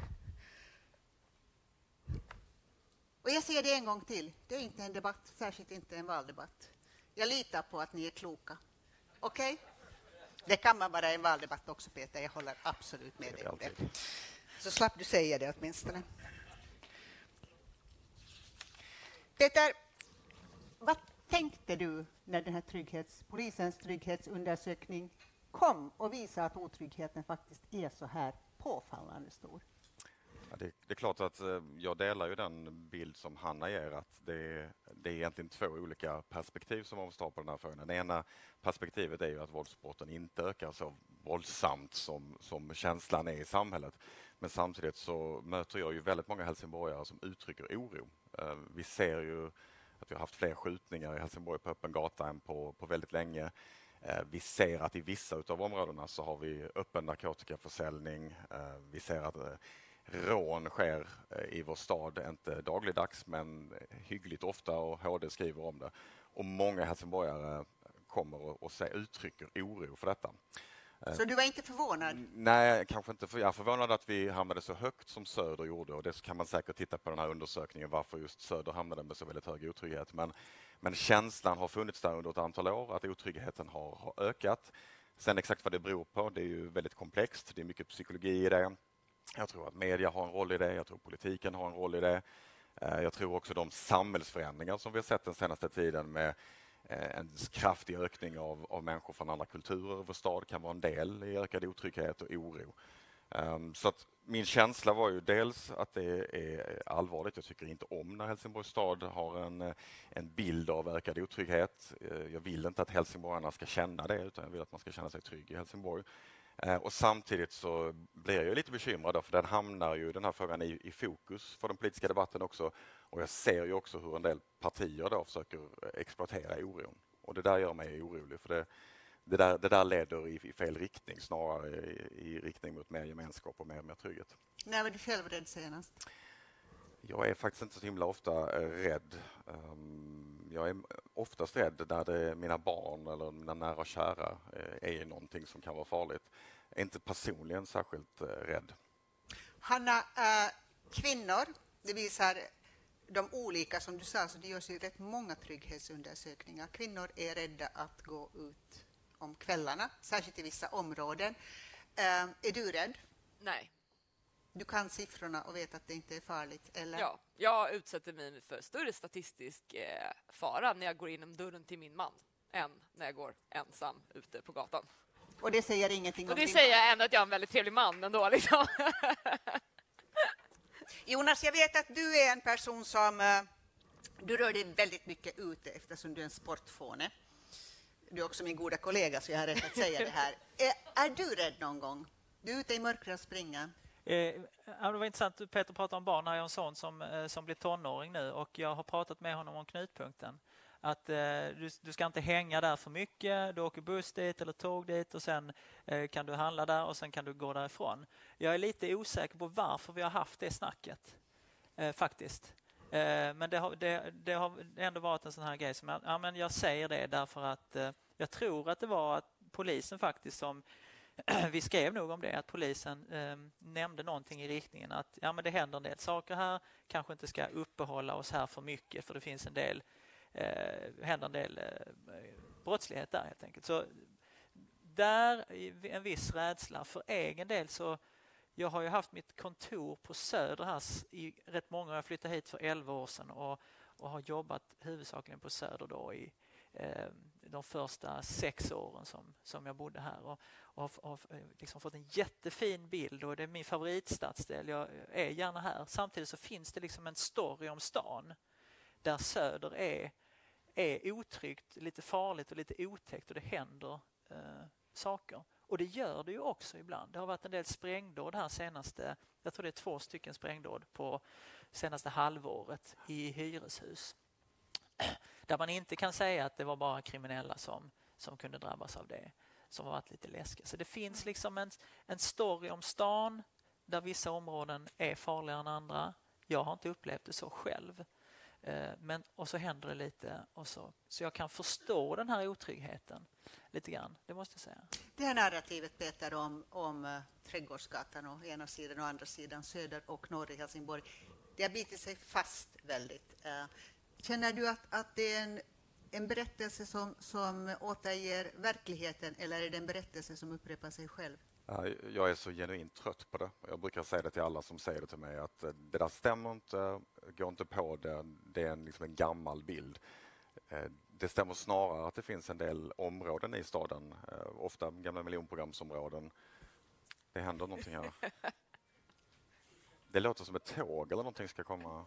Och jag säger det en gång till. Det är inte en debatt, särskilt inte en valdebatt. Jag litar på att ni är kloka. Okej? Okay? Det kan man vara en valdebatt också, Peter. Jag håller absolut med dig om det. Så slapp du säga det åtminstone. Peter, vad tänkte du när den här trygghets, polisens trygghetsundersökning kom och visade att otryggheten faktiskt är så här påfallande stor? Ja, det, det är klart att eh, jag delar ju den bild som Hanna ger, att det, det är egentligen två olika perspektiv som man måste ha på den här frågan. Det ena perspektivet är ju att våldsbrotten inte ökar så våldsamt som, som känslan är i samhället. Men samtidigt så möter jag ju väldigt många helsingborgare som uttrycker oro. Eh, vi ser ju att vi har haft fler skjutningar i Helsingborg på öppen gata än på, på väldigt länge. Vi ser att i vissa av områdena så har vi öppen narkotikaförsäljning. Vi ser att rån sker i vår stad, inte dagligdags men hyggligt ofta, och H D skriver om det. Och många helsingborgare kommer och, och uttrycker oro för detta. Så du var inte förvånad? Nej, kanske inte. För jag är förvånad att vi hamnade så högt som Söder gjorde, och det kan man säkert titta på den här undersökningen varför just Söder hamnade med så väldigt hög otrygghet. Men, men känslan har funnits där under ett antal år att otryggheten har, har ökat. Sen exakt vad det beror på, det är ju väldigt komplext. Det är mycket psykologi i det. Jag tror att media har en roll i det. Jag tror politiken har en roll i det. Jag tror också de samhällsförändringar som vi har sett den senaste tiden med en kraftig ökning av, av människor från andra kulturer i vår stad kan vara en del i ökad otrygghet och oro. Um, så att min känsla var ju dels att det är allvarligt. Jag tycker inte om när Helsingborgs stad har en, en bild av ökad otrygghet. Jag vill inte att helsingborgarna ska känna det, utan jag vill att man ska känna sig trygg i Helsingborg. Uh, och samtidigt så blir jag lite bekymrad då, för den hamnar ju den här frågan i, i fokus för den politiska debatten också. Och jag ser ju också hur en del partier då försöker exploatera oron. Och det där gör mig orolig, för det, det, där, det där leder i, i fel riktning, snarare i, i riktning mot mer gemenskap och mer, mer trygghet. När var du själv rädd senast? Jag är faktiskt inte så himla ofta eh, rädd. Um, jag är oftast rädd när det är mina barn eller mina nära och kära eh, är någonting som kan vara farligt. Jag är inte personligen särskilt eh, rädd. Hanna, äh, kvinnor, det visar de olika, som du sa, så det görs ju rätt många trygghetsundersökningar. Kvinnor är rädda att gå ut om kvällarna, särskilt i vissa områden. Äh, är du rädd? Nej. Du kan siffrorna och vet att det inte är farligt, eller? Ja, jag utsätter mig för större statistisk eh, fara när jag går inom dörren till min man än när jag går ensam ute på gatan. Och det säger ingenting och om det din säger jag ändå att jag är en väldigt trevlig man ändå, liksom. Jonas, jag vet att du är en person som uh, du rör dig väldigt mycket ute eftersom du är en sportfåne. Du är också min goda kollega, så jag har rätt att säga det här. Är, är du rädd någon gång? Du är ute i mörkret och springer. Eh, det var intressant, Peter pratar om barn. Jag har en son som, eh, som blir tonåring nu, och jag har pratat med honom om knutpunkten. Att eh, du, du ska inte hänga där för mycket. Du åker buss dit eller tåg dit, och sen eh, kan du handla där och sen kan du gå därifrån. Jag är lite osäker på varför vi har haft det snacket, eh, faktiskt. Eh, men det har, det, det har ändå varit en sån här grej som jag, ja, men jag säger det därför att eh, jag tror att det var att polisen faktiskt som vi skrev nog om det, att polisen eh, nämnde någonting i riktningen att ja, men det händer en del saker här, kanske inte ska uppehålla oss här för mycket, för det finns en del eh, händer en del eh, brottslighet där helt enkelt. Så där en viss rädsla. För egen del så jag har ju haft mitt kontor på Söder här i rätt många år. Jag flyttade hit för elva år sedan och, och har jobbat huvudsakligen på Söder då i eh, de första sex åren som, som jag bodde här, och, och har, har liksom fått en jättefin bild, och det är min favoritstadsdel. Jag är gärna här. Samtidigt så finns det liksom en story om stan där Söder är, är otryggt, lite farligt och lite otäckt, och det händer eh, saker. Och det gör det ju också ibland. Det har varit en del sprängdåd här senaste, jag tror det är två stycken sprängdåd på senaste halvåret i hyreshus. Där man inte kan säga att det var bara kriminella som, som kunde drabbas av det, som har varit lite läskiga. Så det finns liksom en, en story om stan där vissa områden är farligare än andra. Jag har inte upplevt det så själv. Eh, men, och så händer det lite. Och så, så jag kan förstå den här otryggheten lite grann, det måste jag säga. Det här narrativet, Peter, om, om uh, Trädgårdsgatan och ena sidan och andra sidan, söder och norr i Helsingborg, det har bitit sig fast väldigt. Uh, känner du att, att det är en, en berättelse som, som återger verkligheten, eller är det en berättelse som upprepar sig själv? Jag är så genuint trött på det. Jag brukar säga det till alla som säger det till mig, att det där stämmer inte, gå inte på det, det är en, liksom en gammal bild. Det stämmer snarare att det finns en del områden i staden, ofta gamla miljonprogramsområden. Det händer någonting här. Det låter som ett tåg eller någonting ska komma.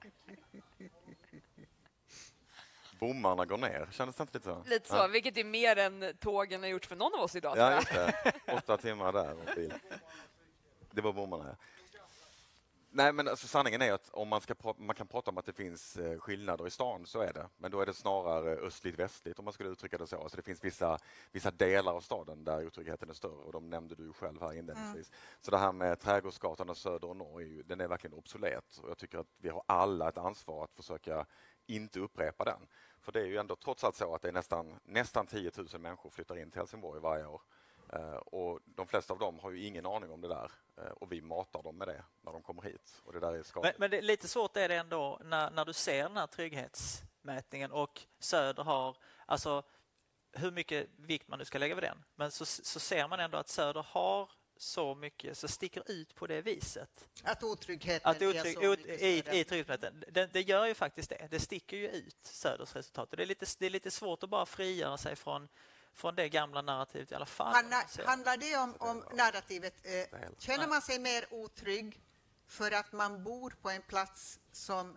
Bommarna går ner. Kändes det inte lite så? Lite så, ja. Vilket är mer än tågen har gjort för någon av oss idag. Ja, just det. Åtta timmar där och bil. Det var bommarna. Nej, men alltså, sanningen är att om man, ska prata, man kan prata om att det finns eh, skillnader i stan, så är det. Men då är det snarare östligt-västligt om man skulle uttrycka det så. Alltså det finns vissa, vissa delar av staden där otryggheten är större och de nämnde du själv här inledningsvis. Mm. Så det här med Trädgårdsgatan och söder och norr, är ju, den är verkligen obsolet. Och jag tycker att vi har alla ett ansvar att försöka inte upprepa den. För det är ju ändå trots allt så att det är nästan, nästan tio tusen människor flyttar in till Helsingborg varje år. Uh, och de flesta av dem har ju ingen aning om det där uh, och vi matar dem med det när de kommer hit. Och det där är skadligt. Men, men det är lite svårt är det ändå när, när du ser den här trygghetsmätningen och Söder har, alltså hur mycket vikt man nu ska lägga vid den, men så, så ser man ändå att Söder har så mycket, så sticker ut på det viset. Att otryggheten att otrygg, är så ot, i, i tryggheten. Det, det gör ju faktiskt det. Det sticker ju ut Söders resultat. Och det är lite, det är lite svårt att bara frigöra sig från från det gamla narrativet i alla fall. Hanna, handlar det om, om narrativet? Eh, känner man sig mer otrygg för att man bor på en plats som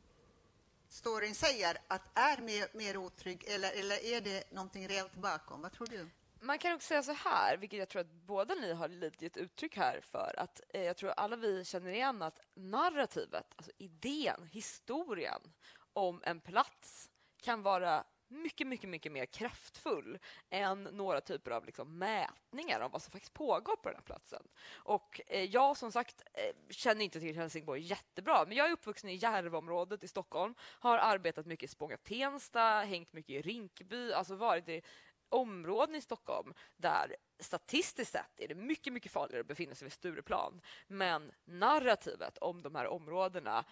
storyn säger att är mer, mer otrygg, eller, eller är det någonting reellt bakom? Vad tror du? Man kan också säga så här, vilket jag tror att båda ni har lite ett uttryck här för, att eh, jag tror alla vi känner igen att narrativet, alltså idén, historien om en plats kan vara mycket, mycket, mycket mer kraftfull än några typer av liksom mätningar om vad som faktiskt pågår på den här platsen. Och eh, jag som sagt eh, känner inte till Helsingborg jättebra, men jag är uppvuxen i Järvaområdet i Stockholm, har arbetat mycket i Spånga-Tensta, hängt mycket i Rinkeby, alltså varit i områden i Stockholm där statistiskt sett är det mycket, mycket farligare att befinna sig vid Stureplan. Men narrativet om de här områdena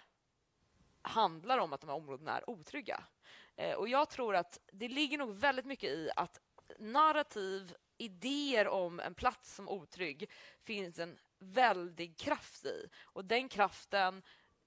handlar om att de här områdena är otrygga. Eh, och jag tror att det ligger nog väldigt mycket i att narrativ, idéer om en plats som otrygg finns en väldig kraft i. Och den kraften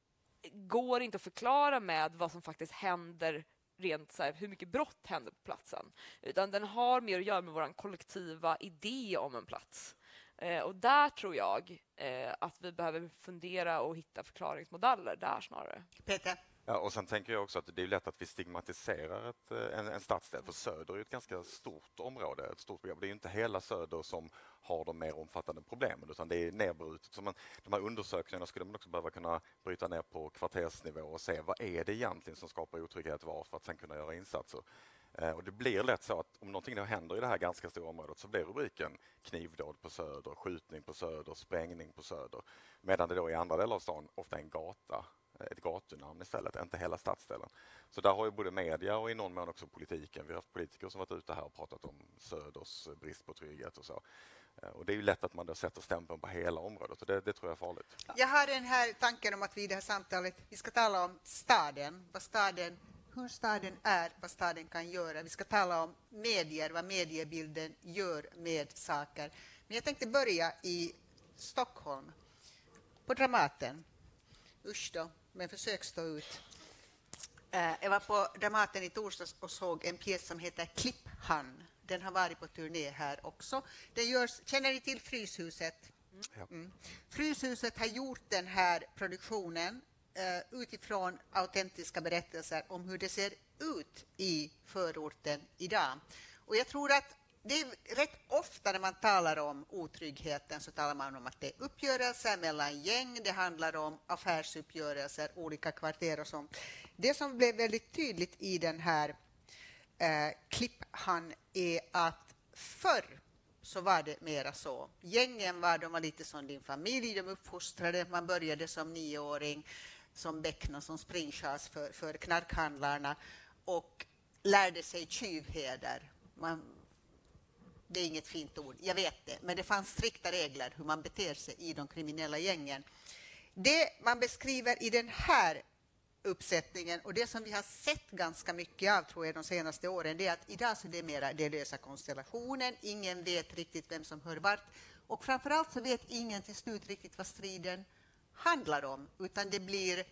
går inte att förklara med vad som faktiskt händer rent så här, hur mycket brott händer på platsen. Utan den har mer att göra med vår kollektiva idé om en plats. Eh, och där tror jag eh, att vi behöver fundera och hitta förklaringsmodeller där snarare. Peter? Ja, och sen tänker jag också att det är lätt att vi stigmatiserar ett, en, en stadsdel. För Söder är ett ganska stort område, ett stort problem. Det är ju inte hela Söder som har de mer omfattande problemen, utan det är nedbrutet. Så man, de här undersökningarna skulle man också behöva kunna bryta ner på kvartersnivå och se vad är det egentligen som skapar otrygghet var, för att sen kunna göra insatser. Eh, och det blir lätt så att om någonting då händer i det här ganska stora området så blir rubriken knivdåd på Söder, skjutning på Söder, sprängning på Söder. Medan det då i andra delar av stan ofta är en gata, ett gatunamn istället, inte hela stadsdelen. Så där har ju både media och i någon mån också politiken. Vi har haft politiker som varit ute här och pratat om Söders brist på trygghet och så. Och det är ju lätt att man då sätter stämpeln på hela området och det, det tror jag är farligt. Jag har den här tanken om att vi i det här samtalet vi ska tala om staden, vad staden, hur staden är, vad staden kan göra. Vi ska tala om medier, vad mediebilden gör med saker. Men jag tänkte börja i Stockholm, på Dramaten. Usch då, men försök stå ut. Jag var på Dramaten i torsdags och såg en pjäs som heter Klipphan. Den har varit på turné här också. Det görs, känner ni till Fryshuset? Mm. Fryshuset har gjort den här produktionen uh, utifrån autentiska berättelser om hur det ser ut i förorten idag. Och jag tror att det är rätt ofta när man talar om otryggheten så talar man om att det är uppgörelser mellan gäng, det handlar om affärsuppgörelser, olika kvarter och sånt. Det som blev väldigt tydligt i den här eh, Klipphan är att förr så var det mera så. Gängen var, de var lite som din familj, de uppfostrade, man började som nioåring som beckna, som springchas för, för knarkhandlarna och lärde sig tjuvheder. Man Det är inget fint ord, jag vet det. Men det fanns strikta regler hur man beter sig i de kriminella gängen. Det man beskriver i den här uppsättningen och det som vi har sett ganska mycket av tror jag de senaste åren, det är att idag så är det mera det lösa konstellationen. Ingen vet riktigt vem som hör vart. Och framförallt så vet ingen till slut riktigt vad striden handlar om. Utan det blir...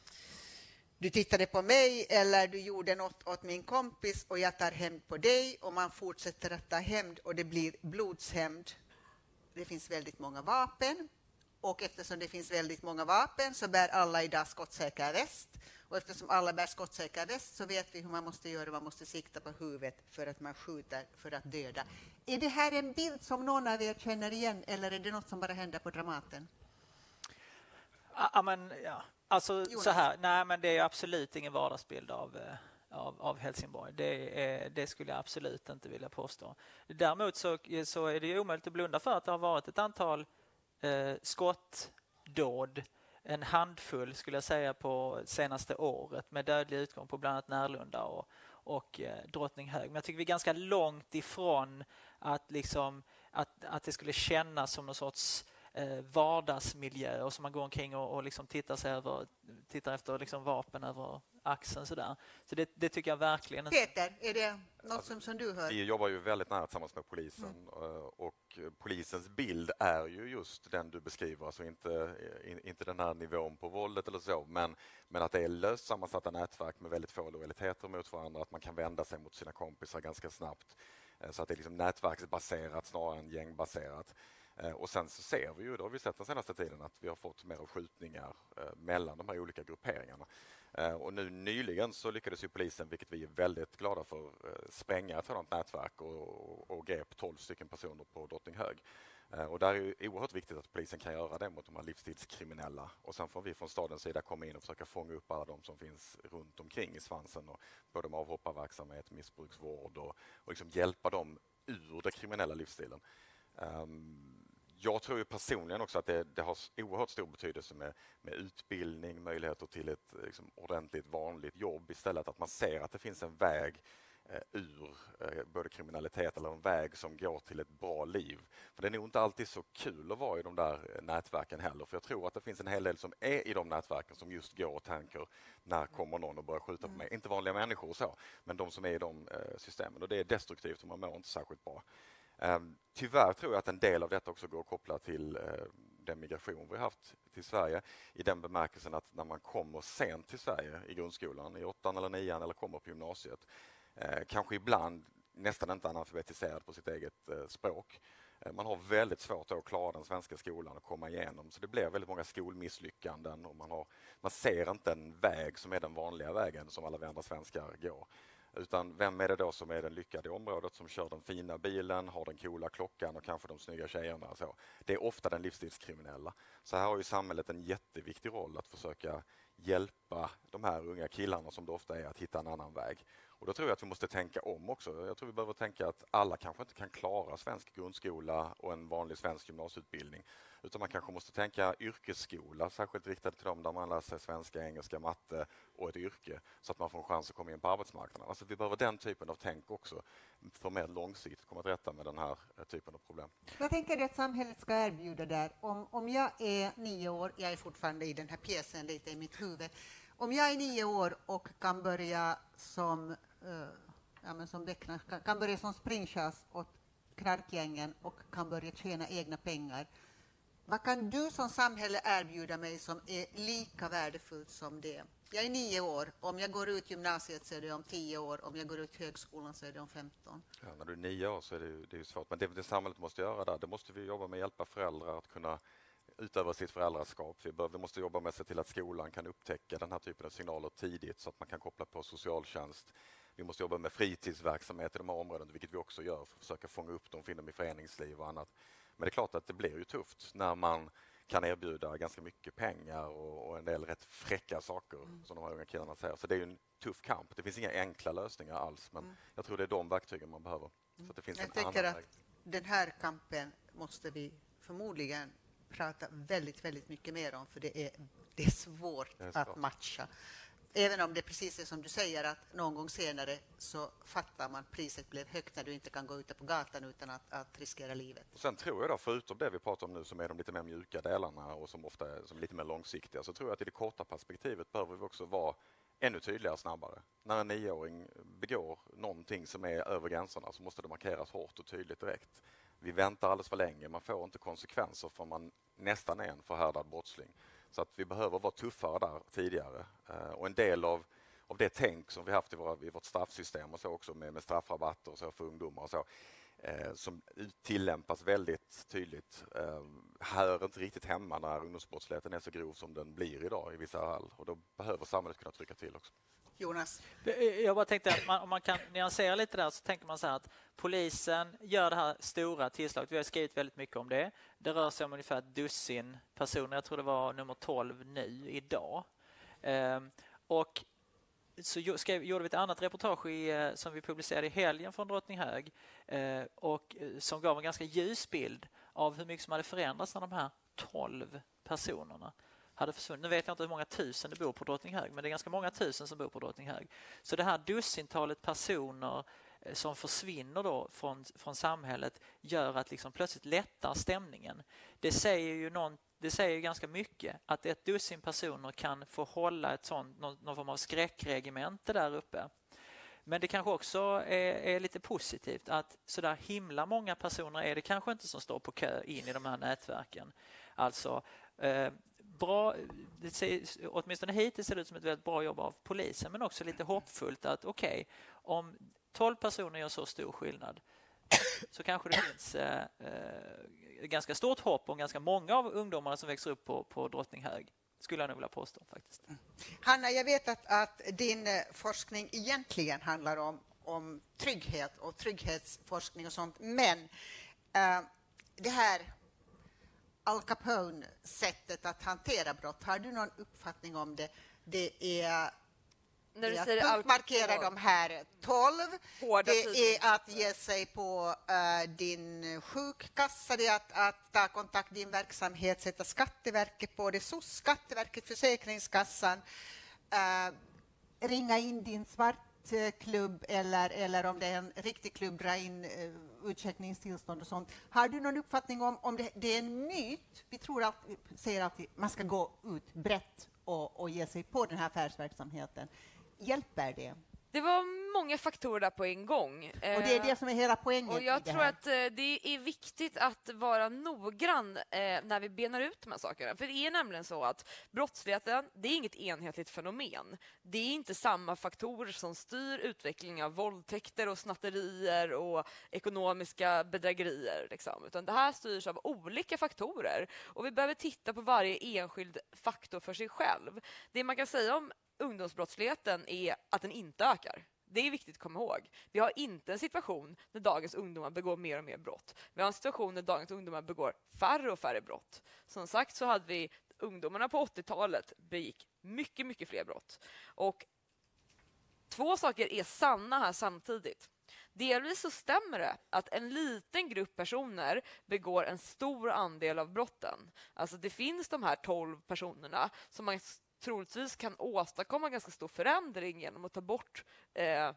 Du tittade på mig eller du gjorde något åt min kompis och jag tar hämnd på dig och man fortsätter att ta hämnd och det blir blodshämnd. Det finns väldigt många vapen och eftersom det finns väldigt många vapen så bär alla idag skottsäkra väst och eftersom alla bär skottsäkra väst så vet vi hur man måste göra. Man måste sikta på huvudet för att man skjuter för att döda. Är det här en bild som någon av er känner igen eller är det något som bara händer på Dramaten? Ja, men, ja. Alltså Jonas. så här, nej men det är absolut ingen vardagsbild av, av, av Helsingborg. Det, är, det skulle jag absolut inte vilja påstå. Däremot så, så är det ju omöjligt att blunda för att det har varit ett antal eh, skottdåd, en handfull skulle jag säga på senaste året med dödlig utgång på bland annat Närlunda och, och eh, Drottninghög. Men jag tycker vi är ganska långt ifrån att, liksom, att, att det skulle kännas som någon sorts eh, vardagsmiljö och som man går omkring och, och liksom tittar, sig över, tittar efter liksom vapen över axeln. Sådär. Så det, det tycker jag verkligen inte. Peter, är det något som, som du hör? Vi jobbar ju väldigt nära tillsammans med polisen Mm. och polisens bild är ju just den du beskriver, alltså inte, inte den här nivån på våldet eller så, men, men att det är löst sammansatta nätverk med väldigt få lojaliteter mot varandra, att man kan vända sig mot sina kompisar ganska snabbt. Så att det är liksom nätverksbaserat snarare än gängbaserat. Och sen så ser vi ju, då har vi sett den senaste tiden, att vi har fått mer av skjutningar mellan de här olika grupperingarna. Och nu nyligen så lyckades ju polisen, vilket vi är väldigt glada för, spränga ett sådant nätverk och, och grep tolv stycken personer på Drottninghög. Och där är det oerhört viktigt att polisen kan göra det mot de här livstidskriminella. Och sen får vi från stadens sida komma in och försöka fånga upp alla de som finns runt omkring i svansen. Och både med avhopparverksamhet, missbruksvård och, och liksom hjälpa dem ur den kriminella livsstilen. Um, Jag tror ju personligen också att det, det har oerhört stor betydelse med, med utbildning, möjligheter till ett liksom, ordentligt vanligt jobb istället, att man ser att det finns en väg eh, ur eh, både kriminalitet eller en väg som går till ett bra liv. För det är nog inte alltid så kul att vara i de där nätverken heller, för jag tror att det finns en hel del som är i de nätverken som just går och tänker, när kommer någon och börjar skjuta på mig? Inte vanliga människor och så, men de som är i de eh, systemen, och det är destruktivt och man mår inte särskilt bra. Um, tyvärr tror jag att en del av detta också går att koppla till uh, den migration vi har haft till Sverige, i den bemärkelsen att när man kommer sent till Sverige i grundskolan, i åttan eller nian eller kommer på gymnasiet, uh, kanske ibland nästan inte analfabetiserad på sitt eget uh, språk. Uh, man har väldigt svårt att klara den svenska skolan och komma igenom, så det blir väldigt många skolmisslyckanden och man, har, man ser inte en väg som är den vanliga vägen som alla vi andra svenskar går. Utan vem är det då som är den lyckade i området, som kör den fina bilen, har den coola klockan och kanske de snygga tjejerna och så. Det är ofta den livsstilskriminella. Så här har ju samhället en jätteviktig roll att försöka hjälpa de här unga killarna som det ofta är att hitta en annan väg. Och då tror jag att vi måste tänka om också. Jag tror vi behöver tänka att alla kanske inte kan klara svensk grundskola och en vanlig svensk gymnasieutbildning. Utan man kanske måste tänka yrkesskola, särskilt riktad till dem där man lär sig svenska, engelska, matte och ett yrke, så att man får en chans att komma in på arbetsmarknaden. Alltså vi behöver den typen av tänk också för mer långsiktigt komma till rätta med den här typen av problem. Jag tänker att samhället ska erbjuda där. Om, om jag är nio år, jag är fortfarande i den här pjäsen lite i mitt huvud. Om jag är nio år och kan börja som, uh, ja, men som becknar, kan, kan börja som springchas åt knarkgängen och kan börja tjäna egna pengar. Vad kan du som samhälle erbjuda mig som är lika värdefullt som det? Jag är nio år. Om jag går ut gymnasiet så är det om tio år. Om jag går ut högskolan så är det om femton. Ja, när du är nio år så är det, ju, det är ju svårt. Men det, det samhället måste göra där, det måste vi jobba med, hjälpa föräldrar att kunna utöva sitt föräldraskap. Vi, bör, vi måste jobba med att se till att skolan kan upptäcka den här typen av signaler tidigt så att man kan koppla på socialtjänst. Vi måste jobba med fritidsverksamhet i de här områdena, vilket vi också gör för att försöka fånga upp dem, finna dem i föreningsliv och annat. Men det är klart att det blir ju tufft när man kan erbjuda ganska mycket pengar och, och en del rätt fräcka saker mm. som de här unga killarna säger. Så det är ju en tuff kamp. Det finns inga enkla lösningar alls, men mm. jag tror det är de verktygen man behöver. Så att det finns jag en tänker annan att väg. Den här kampen måste vi förmodligen prata väldigt, väldigt mycket mer om, för det är, det är svårt det är att svårt. matcha. Även om det precis är som du säger, att någon gång senare så fattar man priset blev högt när du inte kan gå ute på gatan utan att, att riskera livet. Och sen tror jag då, förutom det vi pratar om nu som är de lite mer mjuka delarna och som ofta är som lite mer långsiktiga, så tror jag att i det korta perspektivet behöver vi också vara ännu tydligare och snabbare. När en nioåring begår någonting som är över gränserna så måste det markeras hårt och tydligt direkt. Vi väntar alldeles för länge, man får inte konsekvenser för man nästan är en förhärdad brottsling. Så att vi behöver vara tuffare där tidigare. Uh, och en del av, av det tänk som vi haft i, våra, i vårt straffsystem och så också med, med straffrabatter och så för ungdomar och så. eh, som tillämpas väldigt tydligt eh, hör inte riktigt hemma när ungdomsbrottsligheten är så grov som den blir idag i vissa fall. Och då behöver samhället kunna trycka till också. Jonas? Jag bara tänkte att man, om man kan nyansera lite där så tänker man så här att polisen gör det här stora tillslaget. Vi har skrivit väldigt mycket om det. Det rör sig om ungefär ett dussin personer. Jag tror det var nummer tolv nu idag. Ehm, och så skrev, gjorde vi ett annat reportage i, som vi publicerade i helgen från Drottninghög eh, och som gav en ganska ljus bild av hur mycket som hade förändrats när de här tolv personerna hade försvunnit. Nu vet jag inte hur många tusen det bor på Drottninghög, men det är ganska många tusen som bor på Drottninghög. Så det här dussintalet personer som försvinner då från, från samhället gör att liksom plötsligt lättar stämningen. Det säger ju någon, det säger ju ganska mycket att ett dussin personer kan få hålla ett sånt, någon, någon form av skräckregemente där uppe. Men det kanske också är, är lite positivt att så där himla många personer är det kanske inte som står på kö in i de här nätverken. Alltså eh, bra, det ser, åtminstone hittills ser det ut som ett väldigt bra jobb av polisen, men också lite hoppfullt att okej, okay, om tolv personer gör så stor skillnad så kanske det finns eh, eh, ganska stort hopp om ganska många av ungdomarna som växer upp på, på Drottninghög. Skulle jag nog vilja påstå faktiskt. Hanna, jag vet att, att din forskning egentligen handlar om, om trygghet och trygghetsforskning och sånt, men äh, det här Al Capone-sättet att hantera brott, har du någon uppfattning om det? Det är När du att säger punktmarkera de här tolv. Hårda det tider. är att ge sig på uh, din sjukkassa, det är att, att ta kontakt med din verksamhet, sätta Skatteverket på det, S O S, Skatteverket, Försäkringskassan, uh, ringa in din svartklubb eller, eller om det är en riktig klubb, dra in uh, utcheckningstillstånd och sånt. Har du någon uppfattning om, om det, det är en myt? Vi tror att, säger att man ska gå ut brett och, och ge sig på den här affärsverksamheten. Hjälper det? Det var många faktorer där på en gång. Och det är det som är hela poängen. Och jag i det tror här. att det är viktigt att vara noggrann eh, när vi benar ut de här sakerna. För det är nämligen så att brottsligheten, det är inget enhetligt fenomen. Det är inte samma faktorer som styr utvecklingen av våldtäkter och snatterier och ekonomiska bedrägerier. Liksom. Utan det här styrs av olika faktorer. Och vi behöver titta på varje enskild faktor för sig själv. Det man kan säga om ungdomsbrottsligheten är att den inte ökar. Det är viktigt att komma ihåg. Vi har inte en situation där dagens ungdomar begår mer och mer brott. Vi har en situation där dagens ungdomar begår färre och färre brott. Som sagt så hade vi ungdomarna på åttiotalet begick mycket, mycket fler brott. Och två saker är sanna här samtidigt. Delvis så stämmer det att en liten grupp personer begår en stor andel av brotten. Alltså det finns de här tolv personerna som man troligtvis kan åstadkomma ganska stor förändring genom att ta bort eh,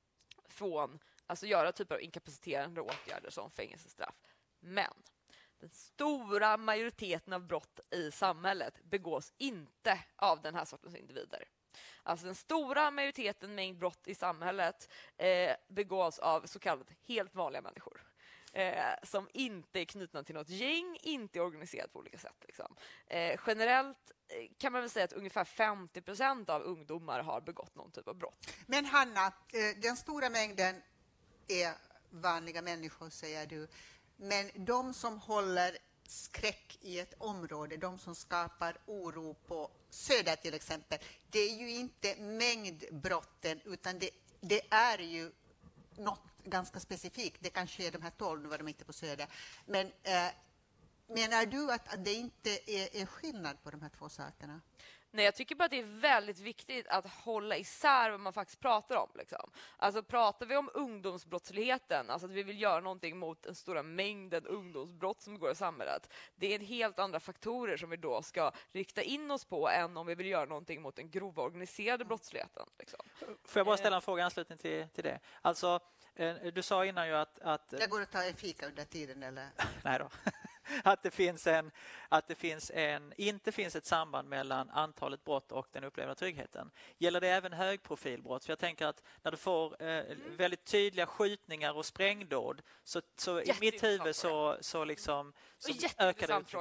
från, alltså göra typer av inkapaciterande åtgärder som fängelsestraff. Men den stora majoriteten av brott i samhället begås inte av den här sortens individer. Alltså den stora majoriteten mängd brott i samhället eh, begås av så kallade helt vanliga människor. Eh, som inte är knutna till något gäng, inte är organiserat på olika sätt. Liksom. Eh, generellt eh, kan man väl säga att ungefär femtio procent av ungdomar har begått någon typ av brott. Men Hanna, eh, den stora mängden är vanliga människor, säger du. Men de som håller skräck i ett område, de som skapar oro på Söder till exempel, det är ju inte mängdbrotten utan det, det är ju något ganska specifikt. Det kanske är de här tolv, nu var de inte på Söder. Men eh, menar du att, att det inte är, är skillnad på de här två sakerna? Nej, jag tycker bara att det är väldigt viktigt att hålla isär vad man faktiskt pratar om. Liksom. Alltså pratar vi om ungdomsbrottsligheten, alltså att vi vill göra någonting mot den stora mängden ungdomsbrott som går i samhället. Det är helt andra faktorer som vi då ska rikta in oss på än om vi vill göra någonting mot den grova organiserade brottsligheten. Liksom. Får jag bara ställa en fråga i anslutning till, till det? Alltså, du sa innan ju att... att jag går och tar en fika under tiden, eller? Nej då. Att det finns en, att det finns en, inte finns ett samband mellan antalet brott och den upplevda tryggheten. Gäller det även högprofilbrott? För jag tänker att när du får eh, mm. väldigt tydliga skjutningar och sprängdåd så, så i mitt huvud så, så, liksom, så ökar det. Fråga.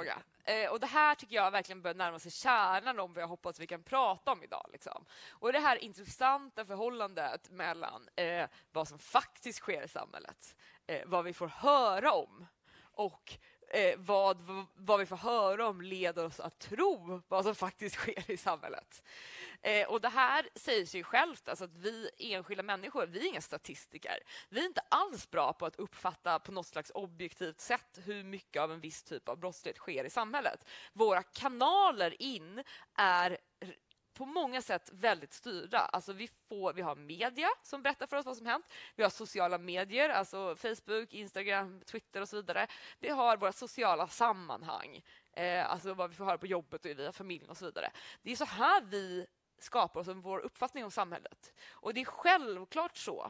Eh, och det här tycker jag verkligen börjar närma sig kärnan om vad jag hoppas vi kan prata om idag. Liksom. Och det här intressanta förhållandet mellan eh, vad som faktiskt sker i samhället, eh, vad vi får höra om och Eh, vad, vad vi får höra om leder oss att tro vad som faktiskt sker i samhället. Eh, och det här säger sig självt, alltså att vi enskilda människor, vi är inga statistiker. Vi är inte alls bra på att uppfatta på något slags objektivt sätt hur mycket av en viss typ av brottslighet sker i samhället. Våra kanaler in är på många sätt väldigt styrda. Alltså vi, får, vi har media som berättar för oss vad som hänt. Vi har sociala medier, alltså Facebook, Instagram, Twitter och så vidare. Vi har våra sociala sammanhang, eh, alltså vad vi får höra på jobbet och via familjen och så vidare. Det är så här vi skapar oss vår uppfattning om samhället. Och det är självklart så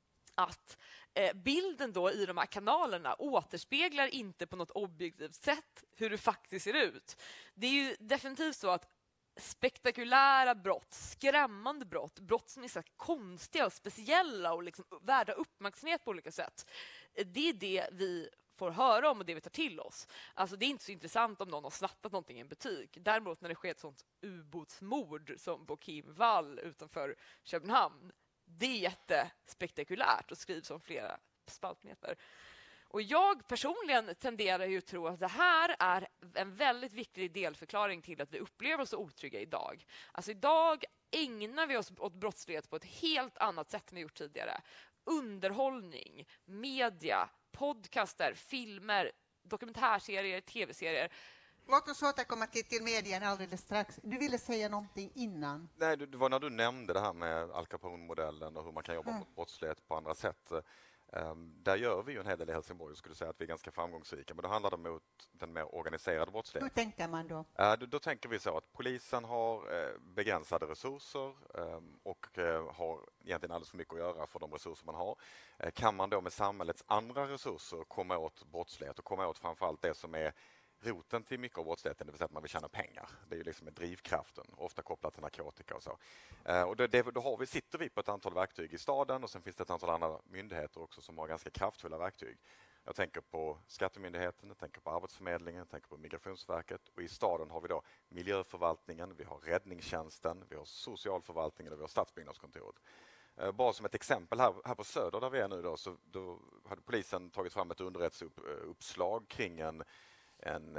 att eh, bilden då i de här kanalerna återspeglar inte på något objektivt sätt hur det faktiskt ser ut. Det är ju definitivt så att spektakulära brott, skrämmande brott, brott som är så konstiga och speciella och liksom värda uppmärksamhet på olika sätt. Det är det vi får höra om och det vi tar till oss. Alltså det är inte så intressant om någon har snattat någonting i en butik. Däremot när det sker ett sånt ubåtsmord som på Kim Wall utanför Köpenhamn, det är jättespektakulärt och skrivs om flera spaltmeter. Och jag personligen tenderar ju att tro att det här är en väldigt viktig delförklaring till att vi upplever oss så otrygga idag. Alltså idag ägnar vi oss åt brottslighet på ett helt annat sätt än vi gjort tidigare. Underhållning, media, podcaster, filmer, dokumentärserier, tv-serier. Låt oss återkomma till, till medien alldeles strax. Du ville säga någonting innan. Nej, det var när du nämnde det här med Al Capone-modellen och hur man kan jobba mm. mot brottslighet på andra sätt. Um, där gör vi ju en hel del i Helsingborg och skulle säga att vi är ganska framgångsrika. Men då handlar det mot den mer organiserade brottsligheten. Hur tänker man då? Uh, då, då tänker vi så att polisen har uh, begränsade resurser um, och uh, har egentligen alldeles för mycket att göra för de resurser man har. Uh, kan man då med samhällets andra resurser komma åt brottslighet och komma åt framförallt det som är roten till mycket av brottsligheten, det vill säga att man vill tjäna pengar. Det är ju liksom drivkraften, ofta kopplat till narkotika och så. Eh, och det, det, då har vi, sitter vi på ett antal verktyg i staden och sen finns det ett antal andra myndigheter också som har ganska kraftfulla verktyg. Jag tänker på Skattemyndigheten, jag tänker på Arbetsförmedlingen, jag tänker på Migrationsverket och i staden har vi då miljöförvaltningen, vi har räddningstjänsten, vi har socialförvaltningen och vi har stadsbyggnadskontoret. Eh, bara som ett exempel här, här på Söder där vi är nu då, så då hade polisen tagit fram ett underrättelseuppslag kring en En,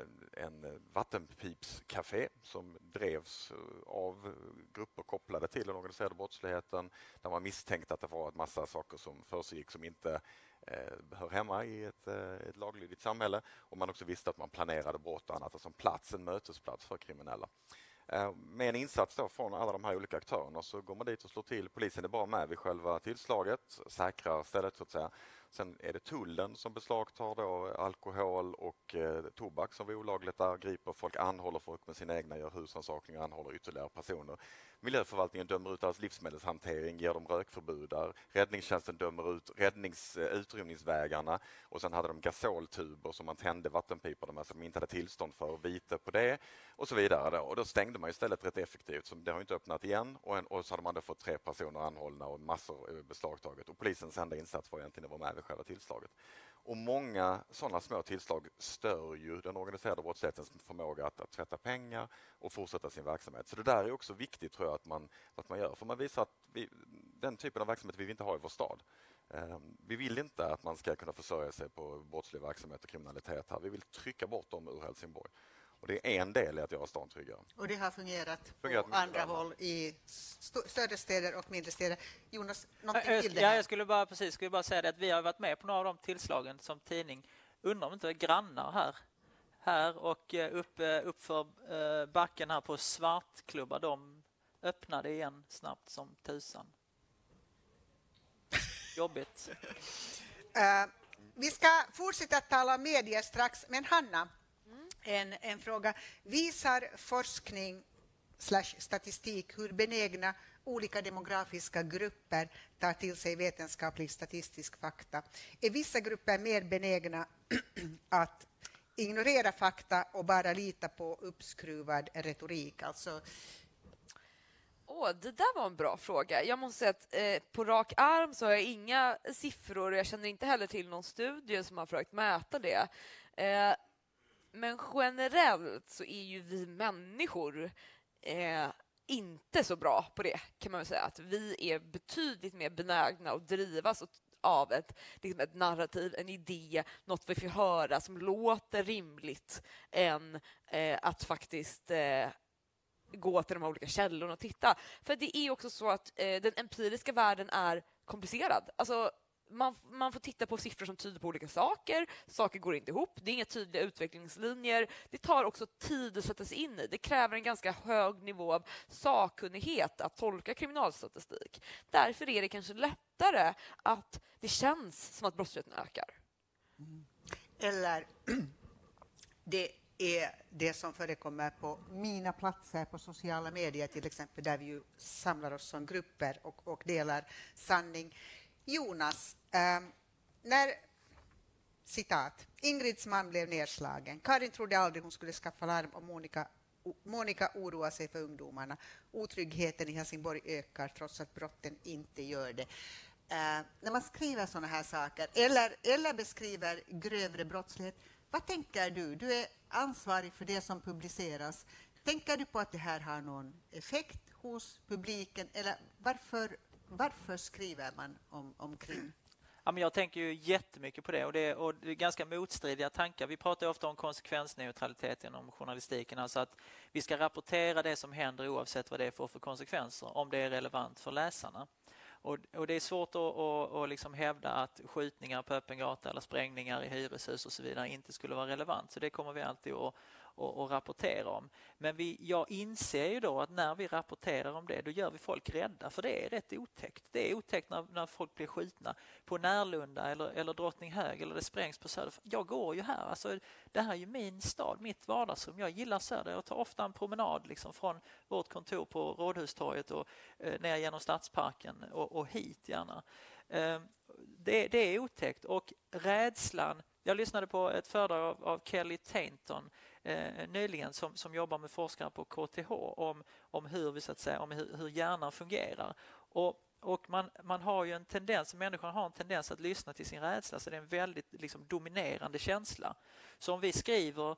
en vattenpipscafé som drevs av grupper kopplade till den organiserade brottsligheten där man misstänkte att det var en massa saker som försiggick som inte eh, hör hemma i ett, eh, ett laglydigt samhälle och man också visste att man planerade brott och annat, alltså en plats, en mötesplats för kriminella. Eh, med en insats då från alla de här olika aktörerna så går man dit och slår till. Polisen är bara med vid själva tillslaget, säkrar stället så att säga. Sen är det tullen som beslagtar då alkohol och eh, tobak som var olagligt där, griper folk, anhåller folk med sina egna, gör husrannsakningar, anhåller ytterligare personer. Miljöförvaltningen dömer ut deras livsmedelshantering, ger dem rökförbud där. Räddningstjänsten dömer ut räddnings, eh, utrymningsvägarna och sen hade de gasoltuber som man tände vattenpiporna med som de inte hade tillstånd för, vite på det och så vidare. Då. Och då stängde man istället rätt effektivt, så det har inte öppnat igen och, en, och så hade man då fått tre personer anhållna och massor beslagtaget och polisens enda insats var egentligen att vara med vid själva tillslaget. Och många sådana små tillslag stör ju den organiserade brottslighetens förmåga att, att tvätta pengar och fortsätta sin verksamhet. Så det där är också viktigt tror jag att man, att man gör. För man visar att vi, den typen av verksamhet vill vi inte ha i vår stad. Eh, vi vill inte att man ska kunna försörja sig på brottslig verksamhet och kriminalitet här. Vi vill trycka bort dem ur Helsingborg. Och det är en del i att göra stan tryggare. Och det har fungerat, fungerat på andra håll i st- större städer och mindre städer. Jonas, någonting jag, till det ja, här? Jag skulle bara, precis, skulle bara säga det att vi har varit med på några av de tillslagen som tidning. Undrar om inte är grannar här. Här och upp, uppför backen här på Svartklubbar. De öppnade igen snabbt som tusan. Jobbigt. Uh, vi ska fortsätta tala om medier strax, men Hanna, En, en fråga. Visar forskning slash statistik hur benägna olika demografiska grupper tar till sig vetenskaplig statistisk fakta? Är vissa grupper mer benägna att ignorera fakta och bara lita på uppskruvad retorik? Alltså... Åh, det där var en bra fråga. Jag måste säga att eh, på rak arm så har jag inga siffror och jag känner inte heller till någon studie som har försökt mäta det. Eh, Men generellt så är ju vi människor eh, inte så bra på det, kan man väl säga. Att vi är betydligt mer benägna att drivas av ett, liksom ett narrativ, en idé, något vi får höra som låter rimligt, än eh, att faktiskt eh, gå till de här olika källorna och titta. För det är också så att eh, den empiriska världen är komplicerad. Alltså, man, man får titta på siffror som tyder på olika saker. Saker går inte ihop. Det är inga tydliga utvecklingslinjer. Det tar också tid att sätta sig in i. Det kräver en ganska hög nivå av sakkunnighet att tolka kriminalstatistik. Därför är det kanske lättare att det känns som att brottsligheten ökar. Mm. Eller det är det som förekommer på mina platser på sociala medier, till exempel, där vi ju samlar oss som grupper och, och delar sanning. Jonas, eh, när, citat, Ingrids man blev nedslagen. Karin trodde aldrig hon skulle skaffa larm och Monica, Monica oroar sig för ungdomarna. Otryggheten i Helsingborg ökar trots att brotten inte gör det. Eh, när man skriver sådana här saker eller, eller beskriver grövre brottslighet, vad tänker du? Du är ansvarig för det som publiceras. Tänker du på att det här har någon effekt hos publiken? Eller varför, varför skriver man om, om krim? Ja, men jag tänker ju jättemycket på det och, det och det är ganska motstridiga tankar. Vi pratar ju ofta om konsekvensneutralitet inom journalistiken. Alltså att vi ska rapportera det som händer oavsett vad det får för konsekvenser, om det är relevant för läsarna. Och, och det är svårt att, att, att liksom hävda att skjutningar på öppen gata eller sprängningar i hyreshus och så vidare inte skulle vara relevant. Så det kommer vi alltid att, att, att rapportera om. Men vi, jag inser ju då att när vi rapporterar om det, då gör vi folk rädda. För det är rätt otäckt. Det är otäckt när, när folk blir skjutna på Närlunda eller, eller Drottninghög eller det sprängs på Söder. Jag går ju här. Alltså, det här är ju min stad, mitt vardagsrum. Jag gillar Söder. Jag tar ofta en promenad liksom, från vårt kontor på Rådhustorget och eh, ner genom Stadsparken och, och hit gärna. Eh, det, det är otäckt. Och rädslan... Jag lyssnade på ett föredrag av, av Kelly Tainton eh, nyligen som, som jobbar med forskare på K T H om, om hur vi så att säga, om hur, hur hjärnan fungerar. Och, och man, man har ju en tendens, människan har en tendens att lyssna till sin rädsla, så det är en väldigt liksom, dominerande känsla. Så om vi skriver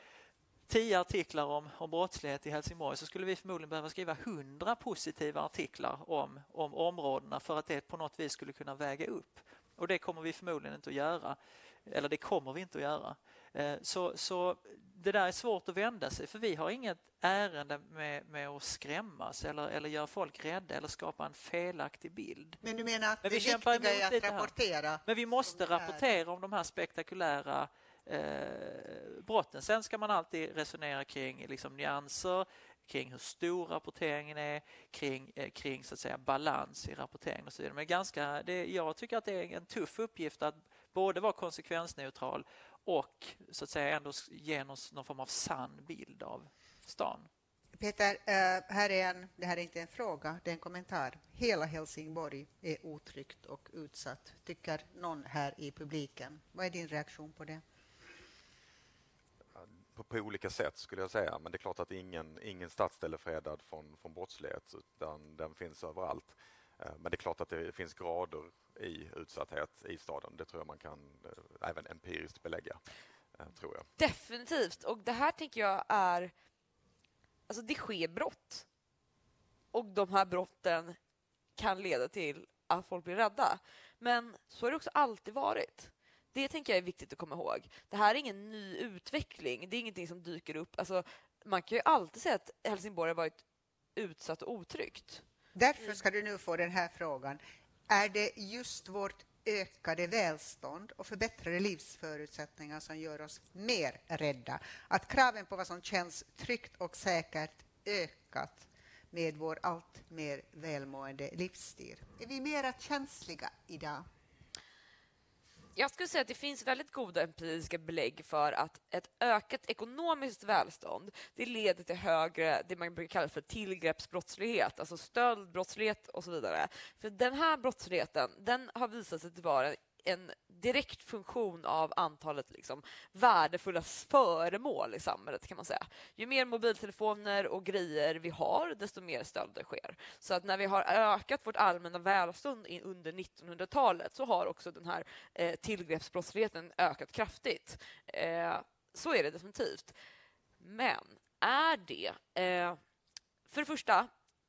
tio artiklar om, om brottslighet i Helsingborg, så skulle vi förmodligen behöva skriva hundra positiva artiklar om, om områdena för att det på något vis skulle kunna väga upp. Och det kommer vi förmodligen inte att göra. Eller det kommer vi inte att göra. Så, så det där är svårt att vända sig, för vi har inget ärende med, med att skrämmas eller, eller göra folk rädda eller skapa en felaktig bild. Men du menar att Men det vi viktiga är att rapportera? Men vi måste rapportera om de här spektakulära eh, brotten. Sen ska man alltid resonera kring liksom, nyanser, kring hur stor rapporteringen är, kring, eh, kring så att säga, balans i rapporteringen och så vidare. Men ganska, det, jag tycker att det är en tuff uppgift att både vara konsekvensneutral och så att säga ändå ge oss någon form av sann bild av stan. Peter, här är en, det här är inte en fråga, det är en kommentar. Hela Helsingborg är otryggt och utsatt, tycker någon här i publiken. Vad är din reaktion på det? På, på olika sätt skulle jag säga, men det är klart att ingen, ingen stadsdel är fredad från, från brottslighet, utan den finns överallt. Men det är klart att det finns grader i utsatthet i staden. Det tror jag man kan äh, även empiriskt belägga, äh, tror jag. Definitivt. Och det här tänker jag är... Alltså det sker brott. Och de här brotten kan leda till att folk blir rädda. Men så har det också alltid varit. Det tänker jag är viktigt att komma ihåg. Det här är ingen ny utveckling. Det är ingenting som dyker upp. Alltså, man kan ju alltid säga att Helsingborg har varit utsatt och otryggt. Därför ska du nu få den här frågan. Är det just vårt ökade välstånd och förbättrade livsförutsättningar som gör oss mer rädda? Att kraven på vad som känns tryggt och säkert ökat med vår allt mer välmående livsstil? Är vi mer känsliga idag? Jag skulle säga att det finns väldigt goda empiriska belägg för att ett ökat ekonomiskt välstånd, det leder till högre, det man brukar kalla för tillgreppsbrottslighet, alltså stöldbrottslighet och så vidare. För den här brottsligheten, den har visat sig vara en direkt funktion av antalet liksom, värdefulla föremål i samhället, kan man säga. Ju mer mobiltelefoner och grejer vi har, desto mer stölder sker. Så att när vi har ökat vårt allmänna välstånd under nittonhundratalet så har också den här eh, tillgreppsbrottsligheten ökat kraftigt. Eh, så är det definitivt. Men är det... Eh, för det första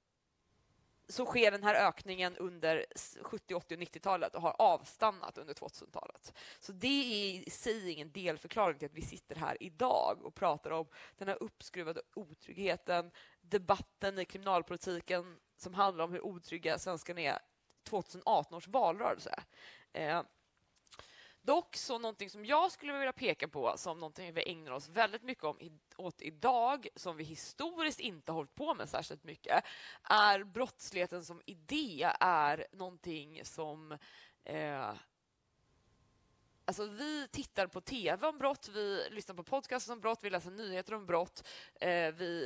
så sker den här ökningen under sjuttio-, åttio- och nittiotalet och har avstannat under tvåtusentalet. Så det är i sig ingen delförklaring till att vi sitter här idag och pratar om den här uppskruvade otryggheten, debatten i kriminalpolitiken som handlar om hur otrygga svenskarna är, tjugoarton års valrörelse. Eh, Dock så någonting som jag skulle vilja peka på som någonting vi ägnar oss väldigt mycket om i, åt idag, som vi historiskt inte har hållit på med särskilt mycket, är brottsligheten som idé är någonting som... Eh, alltså vi tittar på tv om brott, vi lyssnar på podcast om brott, vi läser nyheter om brott, eh, vi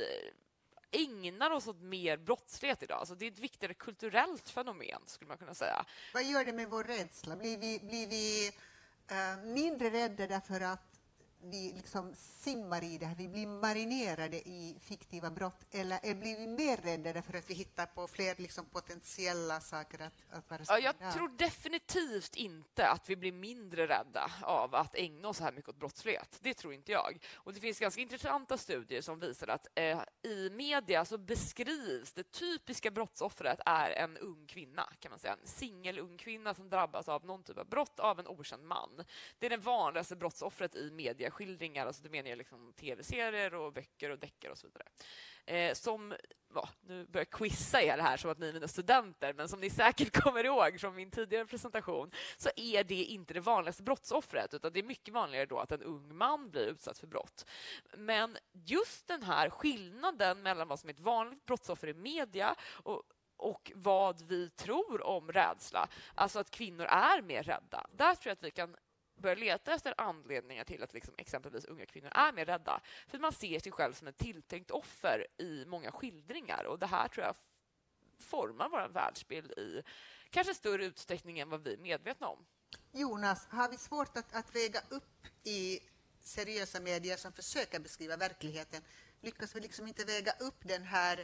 ägnar oss åt mer brottslighet idag. Alltså det är ett viktigare kulturellt fenomen, skulle man kunna säga. Vad gör det med vår rädsla? Blir vi... Blir vi... Uh, mindre rädda därför att vi liksom simmar i det här, vi blir marinerade i fiktiva brott, eller, eller blir vi mer rädda därför att vi hittar på fler liksom potentiella saker att, att vara ja, jag tror definitivt inte att vi blir mindre rädda av att ägna oss så här mycket åt brottslighet. Det tror inte jag. Och det finns ganska intressanta studier som visar att eh, i media så beskrivs det typiska brottsoffret är en ung kvinna, kan man säga. En singel ung kvinna som drabbas av någon typ av brott av en okänd man. Det är det vanligaste brottsoffret i media skildringar, alltså det menar jag liksom tv-serier och böcker och deckare och så vidare. Eh, som, va, nu börjar jag quizza er här som att ni är mina studenter, men som ni säkert kommer ihåg från min tidigare presentation så är det inte det vanligaste brottsoffret, utan det är mycket vanligare då att en ung man blir utsatt för brott. Men just den här skillnaden mellan vad som är ett vanligt brottsoffer i media och och vad vi tror om rädsla, alltså att kvinnor är mer rädda. Där tror jag att vi kan börja leta efter anledningar till att liksom exempelvis unga kvinnor är mer rädda. För att man ser sig själv som ett tilltänkt offer i många skildringar. Och det här tror jag formar vår världsbild i kanske större utsträckning än vad vi är medvetna om. Jonas, har vi svårt att, att väga upp i seriösa medier som försöker beskriva verkligheten? Lyckas vi liksom inte väga upp den här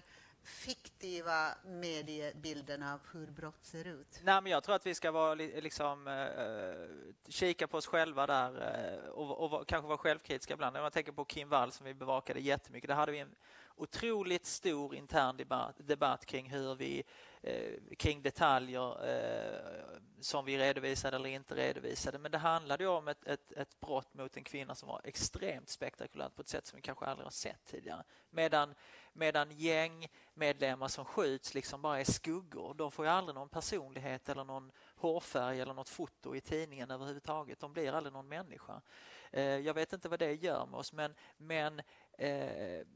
fiktiva mediebilden av hur brott ser ut? Nej, men jag tror att vi ska vara liksom eh, kika på oss själva där eh, och, och kanske vara självkritiska ibland. När man tänker på Kim Wall som vi bevakade jättemycket, där hade vi en otroligt stor intern debatt, debatt kring hur vi eh, kring detaljer eh, som vi redovisade eller inte redovisade. Men det handlade ju om ett, ett, ett brott mot en kvinna som var extremt spektakulärt på ett sätt som vi kanske aldrig har sett tidigare. Medan, medan gängmedlemmar som skjuts liksom bara är skuggor. De får ju aldrig någon personlighet eller någon hårfärg eller något foto i tidningen överhuvudtaget. De blir aldrig någon människa. Eh, jag vet inte vad det gör med oss, men, men eh,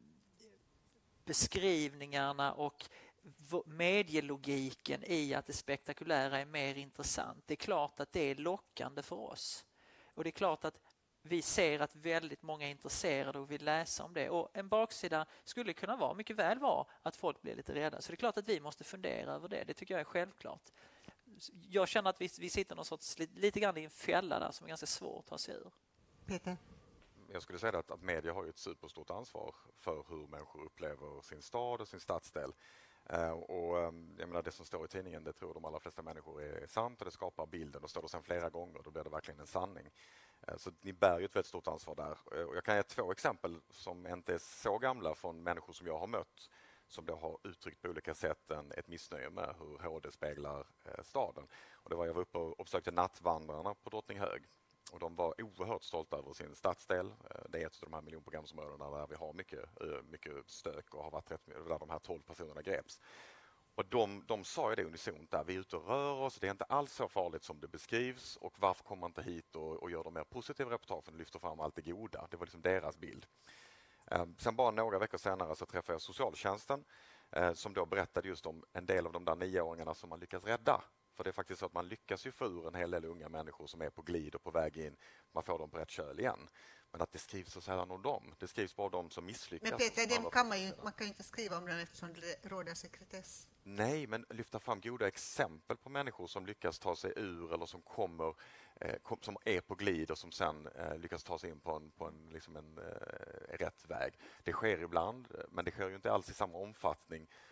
beskrivningarna och medielogiken i att det spektakulära är mer intressant. Det är klart att det är lockande för oss. Och det är klart att vi ser att väldigt många är intresserade och vill läsa om det. Och en baksida skulle kunna vara, mycket väl vara, att folk blir lite rädda. Så det är klart att vi måste fundera över det. Det tycker jag är självklart. Jag känner att vi, vi sitter någon sorts, lite grann i en fälla där som är ganska svårt att ta sig ur. Peter? Jag skulle säga att, att media har ju ett superstort ansvar för hur människor upplever sin stad och sin stadsdel. Uh, och um, jag menar, det som står i tidningen, det tror de allra flesta människor är sant och det skapar bilden. Och står det sen flera gånger, då blir det verkligen en sanning. Uh, så ni bär ju ett väldigt stort ansvar där. Uh, och jag kan ge två exempel som inte är så gamla från människor som jag har mött, som då har uttryckt på olika sätt en, ett missnöje med hur H D speglar uh, staden. Och det var jag var uppe och besökte Nattvandrarna på Drottninghög. Och de var oerhört stolta över sin stadsdel. Det är ett av de här miljonprogramsområdena där vi har mycket, mycket stök och har varit rätt, där de här tolv personerna greps. Och de, de sa ju det unisont där, vi är ute och rör oss, det är inte alls så farligt som det beskrivs och varför kommer man inte hit och, och gör de mer positiva reportagen och lyfter fram allt det goda. Det var liksom deras bild. Eh, sen bara några veckor senare så träffade jag socialtjänsten eh, som då berättade just om en del av de där nioåringarna som man lyckas rädda. För det är faktiskt så att man lyckas ju få ur en hel del unga människor som är på glid och på väg in. Man får dem på rätt köl igen. Men att det skrivs så sällan om dem. Det skrivs bara om dem som misslyckas. Men Peter, dem kan man, ju, man kan ju inte skriva om den eftersom det råder sekretess. Nej, men lyfta fram goda exempel på människor som lyckas ta sig ur eller som kommer, eh, kom, som är på glid och som sen eh, lyckas ta sig in på en, på en, liksom en eh, rätt väg. Det sker ibland, men det sker ju inte alls i samma omfattning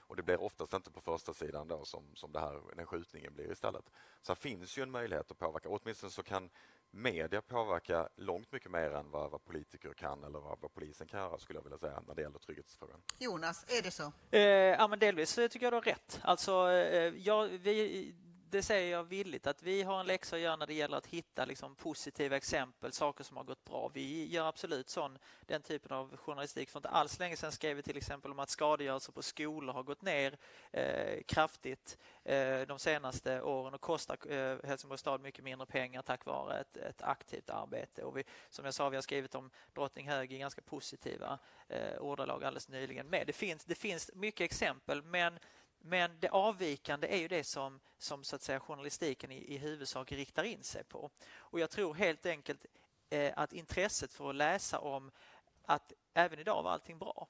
Och det blir oftast inte på första sidan då som, som det här, den skjutningen blir istället. Så det finns ju en möjlighet att påverka. Åtminstone så kan media påverka långt mycket mer än vad, vad politiker kan eller vad, vad polisen kan göra, skulle jag vilja säga, när det gäller trygghetsfrågan. Jonas, är det så? Eh, ja, men delvis tycker jag du har rätt. Alltså, eh, ja, vi, det säger jag villigt, att vi har en läxa att göra när det gäller att hitta liksom, positiva exempel, saker som har gått bra. Vi gör absolut sån, den typen av journalistik. För inte alls länge sedan skrev vi till exempel om att skadegörelser på skolor har gått ner eh, kraftigt eh, de senaste åren och kostar eh, Helsingborgs stad mycket mindre pengar tack vare ett, ett aktivt arbete. Och vi, som jag sa, vi har skrivit om Drottninghög i ganska positiva eh, ordalag alldeles nyligen med. Det finns, det finns mycket exempel, men Men det avvikande är ju det som, som så att säga, journalistiken i, i huvudsak riktar in sig på. Och jag tror helt enkelt eh, att intresset för att läsa om att även idag var allting bra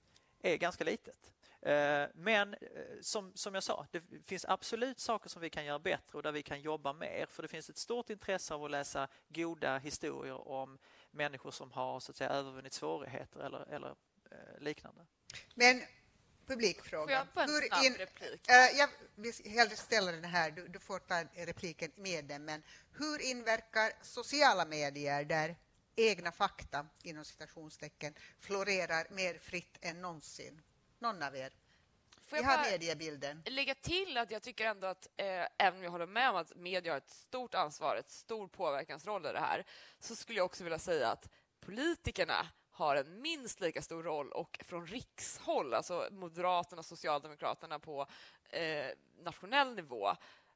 är ganska litet. Eh, men eh, som, som jag sa, det finns absolut saker som vi kan göra bättre och där vi kan jobba mer. För det finns ett stort intresse av att läsa goda historier om människor som har så att säga, övervunnit svårigheter eller, eller eh, liknande. Men publikfråga. Får jag bara en Hur snabb in, replik? äh, jag vill hellre ställa den här, du, du får ta repliken med den, men hur inverkar sociala medier där egna fakta, inom citationstecken, florerar mer fritt än någonsin? Någon av er? Får Vi jag har bara mediebilden. lägga till att jag tycker ändå att, eh, även om jag håller med om att media har ett stort ansvar, ett stor påverkansroll i det här, så skulle jag också vilja säga att politikerna har en minst lika stor roll, och från rikshåll, alltså Moderaterna och Socialdemokraterna på eh, nationell nivå,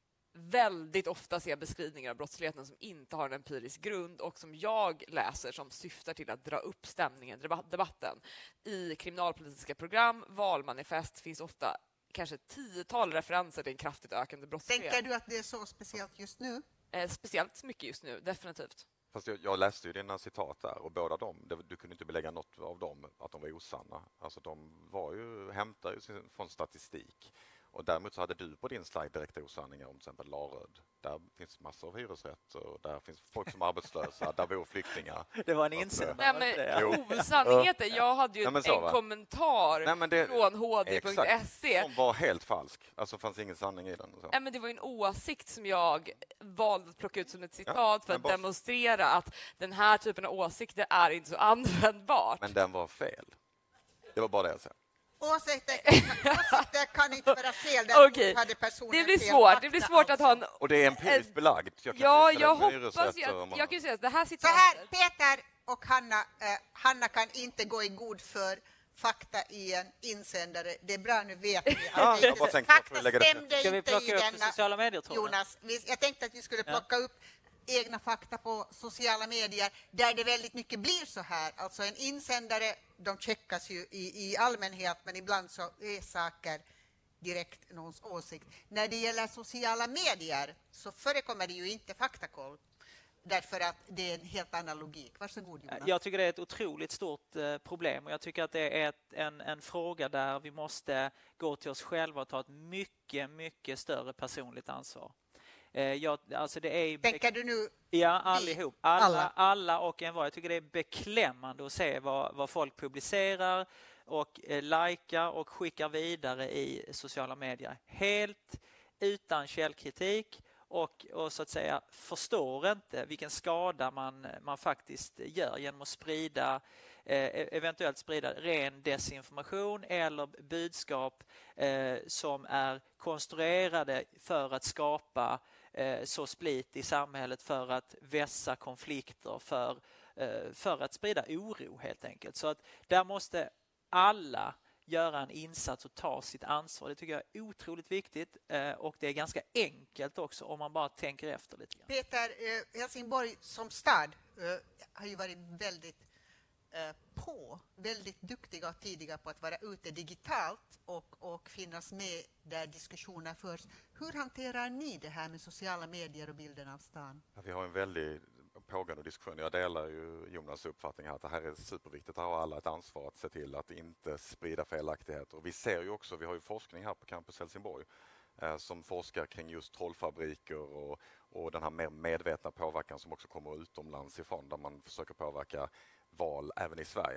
väldigt ofta ser beskrivningar av brottsligheten som inte har en empirisk grund och som jag läser som syftar till att dra upp stämningen, debatten. I kriminalpolitiska program, valmanifest finns ofta kanske ett tiotal referenser till en kraftigt ökande brottslighet. Tänker du att det är så speciellt just nu? Eh, speciellt mycket just nu, definitivt. Fast jag, jag läste ju dina citat där och båda dem, det, du kunde inte belägga något av dem att de var osanna. Alltså de var ju, hämtar ju sin, från statistik. Och däremot så hade du på din slide direkta osanningar om till exempel Laröd. Där finns massor av hyresrätter och där finns folk som är arbetslösa, där bor flyktingar. Det var en Att, insändare. Nej, men Jo. osannyheter. Jag hade ju Nej, men en så, va? kommentar Nej, men det- från h d punkt se. Som var helt falsk. Alltså fanns ingen sanning i den. Och så. Nej, men det var en åsikt som jag valde att plocka ut som ett citat Ja, för men att bara- demonstrera att den här typen av åsikter är inte så användbart. Men den var fel. Det var bara det jag sa. Åsikter, åsikter kan inte vara fel. Däremot Okej, hade personen det blir fel svårt. fakta, Det blir svårt att ha en... Och det är empiriskt belagt. Jag kan Ja, visa jag det med hoppas hyresrätter ju och att... många- Jag kan ju säga att det här Så citatet... här, Peter och Hanna, eh, Hanna kan inte gå i god för fakta i en insändare. Det är bra, nu vet vi. Att Ja, det jag bara inte, tänkte, jag fakta får lägga det- stämde Ska vi inte plocka i upp denna. sociala medier, tror du? Jonas, vi, jag tänkte att vi skulle plocka upp egna fakta på sociala medier där det väldigt mycket blir så här. Alltså en insändare, de checkas ju i, i allmänhet, men ibland så är saker direkt någons åsikt. När det gäller sociala medier så förekommer det ju inte faktakoll. Därför att det är en helt annan logik. Varsågod, Jonas. Jag tycker det är ett otroligt stort eh, problem och jag tycker att det är ett, en, en fråga där vi måste gå till oss själva och ta ett mycket, mycket större personligt ansvar. Eh, jag, alltså det är Tänker du nu? Ja, allihop. Alla, Alla. alla och en var. Jag tycker det är beklämmande att se vad, vad folk publicerar och eh, likar och skickar vidare i sociala medier. Helt utan källkritik och, och så att säga förstår inte vilken skada man, man faktiskt gör genom att sprida eh, eventuellt sprida ren desinformation eller budskap eh, som är konstruerade för att skapa eh, så split i samhället, för att vässa konflikter, för, eh, för att sprida oro helt enkelt. Så att där måste alla göra en insats och ta sitt ansvar. Det tycker jag är otroligt viktigt eh, och det är ganska enkelt också om man bara tänker efter lite grann. Peter, eh, Helsingborg som stad eh, har ju varit väldigt eh, på, väldigt duktiga och tidiga på att vara ute digitalt och, och finnas med där diskussioner förs. Hur hanterar ni det här med sociala medier och bilden av stan? Ja, vi har en väldigt pågående diskussion. Jag delar ju Jonas uppfattning här att det här är superviktigt. Här har alla ett ansvar att se till att inte sprida felaktigheter. Och vi ser ju också, vi har ju forskning här på Campus Helsingborg eh, som forskar kring just trollfabriker och, och den här mer medvetna påverkan som också kommer utomlands ifrån där man försöker påverka val även i Sverige.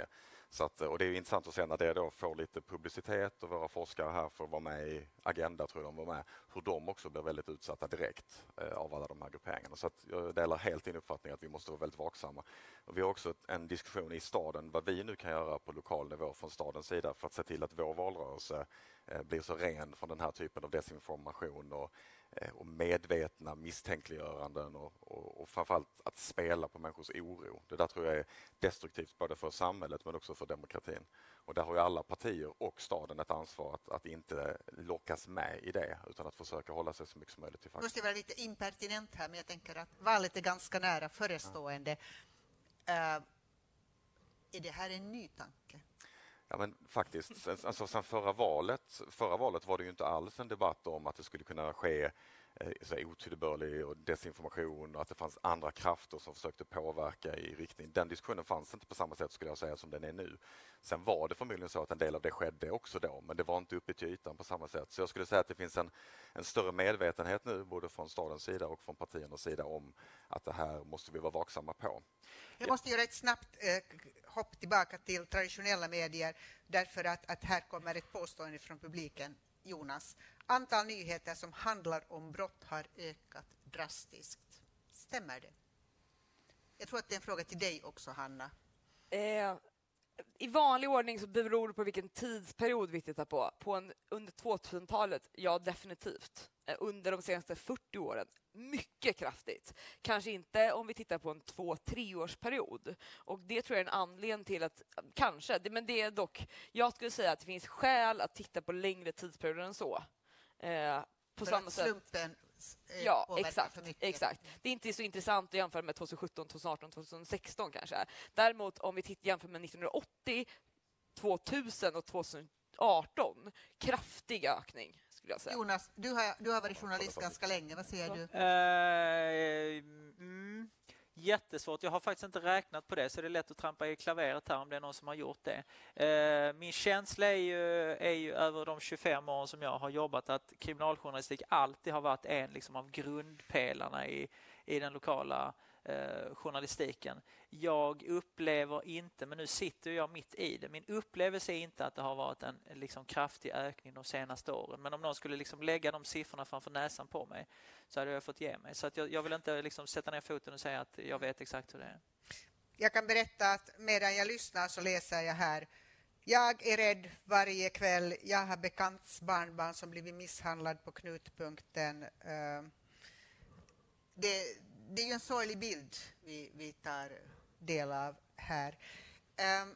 Så att, och det är intressant att se när det då får lite publicitet och våra forskare här får vara med i Agenda, tror jag de var med, hur de också blir väldigt utsatta direkt eh, av alla de här grupperingarna. Så att jag delar helt din uppfattning att vi måste vara väldigt vaksamma. Och vi har också en diskussion i staden vad vi nu kan göra på lokal nivå från stadens sida för att se till att vår valrörelse eh, blir så ren från den här typen av desinformation och och medvetna misstänkliggöranden och, och, och framförallt att spela på människors oro. Det där tror jag är destruktivt både för samhället men också för demokratin. Och där har ju alla partier och staden ett ansvar att, att inte lockas med i det utan att försöka hålla sig så mycket som möjligt till fakta. Jag måste vara lite impertinent här, men jag tänker att valet är ganska nära förestående. Ja. Uh, är det här en ny tanke? Ja, men faktiskt, alltså sen förra valet, förra valet var det ju inte alls en debatt om att det skulle kunna ske eh, otillbörlig och desinformation och att det fanns andra krafter som försökte påverka i riktning. Den diskussionen fanns inte på samma sätt skulle jag säga som den är nu. Sen var det förmodligen så att en del av det skedde också då, men det var inte uppe till ytan på samma sätt. Så jag skulle säga att det finns en, en större medvetenhet nu både från stadens sida och från partiernas sida om att det här måste vi vara vaksamma på. Jag måste göra ett snabbt eh, hopp tillbaka till traditionella medier därför att, att här kommer ett påstående från publiken. Jonas, antal nyheter som handlar om brott har ökat drastiskt. Stämmer det? Jag tror att det är en fråga till dig också, Hanna. Eh, I vanlig ordning så beror det på vilken tidsperiod vi tittar på. på en, under tvåtusentalet, ja definitivt. Eh, under de senaste fyrtio åren, mycket kraftigt. Kanske inte om vi tittar på en två, treårsperiod. Och det tror jag är en anledning till att, kanske, det, men det är dock, jag skulle säga att det finns skäl att titta på längre tidsperioder än så. Eh, på För samma att sätt. slumpen eh, Ja, påverkar exakt, för mycket. exakt. Det är inte så intressant att jämföra med tjugosjutton, tjugoarton, tjugosexton kanske. Däremot om vi tittar, jämför med nittonhundraåttio, tvåtusen och tjugoarton, kraftig ökning skulle jag säga. Jonas, du har, du har varit journalist ganska länge. Vad säger du? Uh, mm, jättesvårt. Jag har faktiskt inte räknat på det så det är lätt att trampa i klaveret här om det är någon som har gjort det. Uh, min känsla är ju, är ju över de tjugofem år som jag har jobbat att kriminaljournalistik alltid har varit en liksom, av grundpelarna i, i den lokala uh, journalistiken. Jag upplever inte, men nu sitter jag mitt i det, min upplevelse är inte att det har varit en liksom, kraftig ökning de senaste åren. Men om någon skulle liksom, lägga de siffrorna framför näsan på mig så hade jag fått ge mig. Så att jag, jag vill inte liksom, sätta ner foten och säga att jag vet exakt hur det är. Jag kan berätta att medan jag lyssnar så läser jag här. Jag är rädd varje kväll. Jag har bekants barnbarn som blivit misshandlad på knutpunkten. Det, det är ju en sorglig bild vi, vi tar del av här. Um,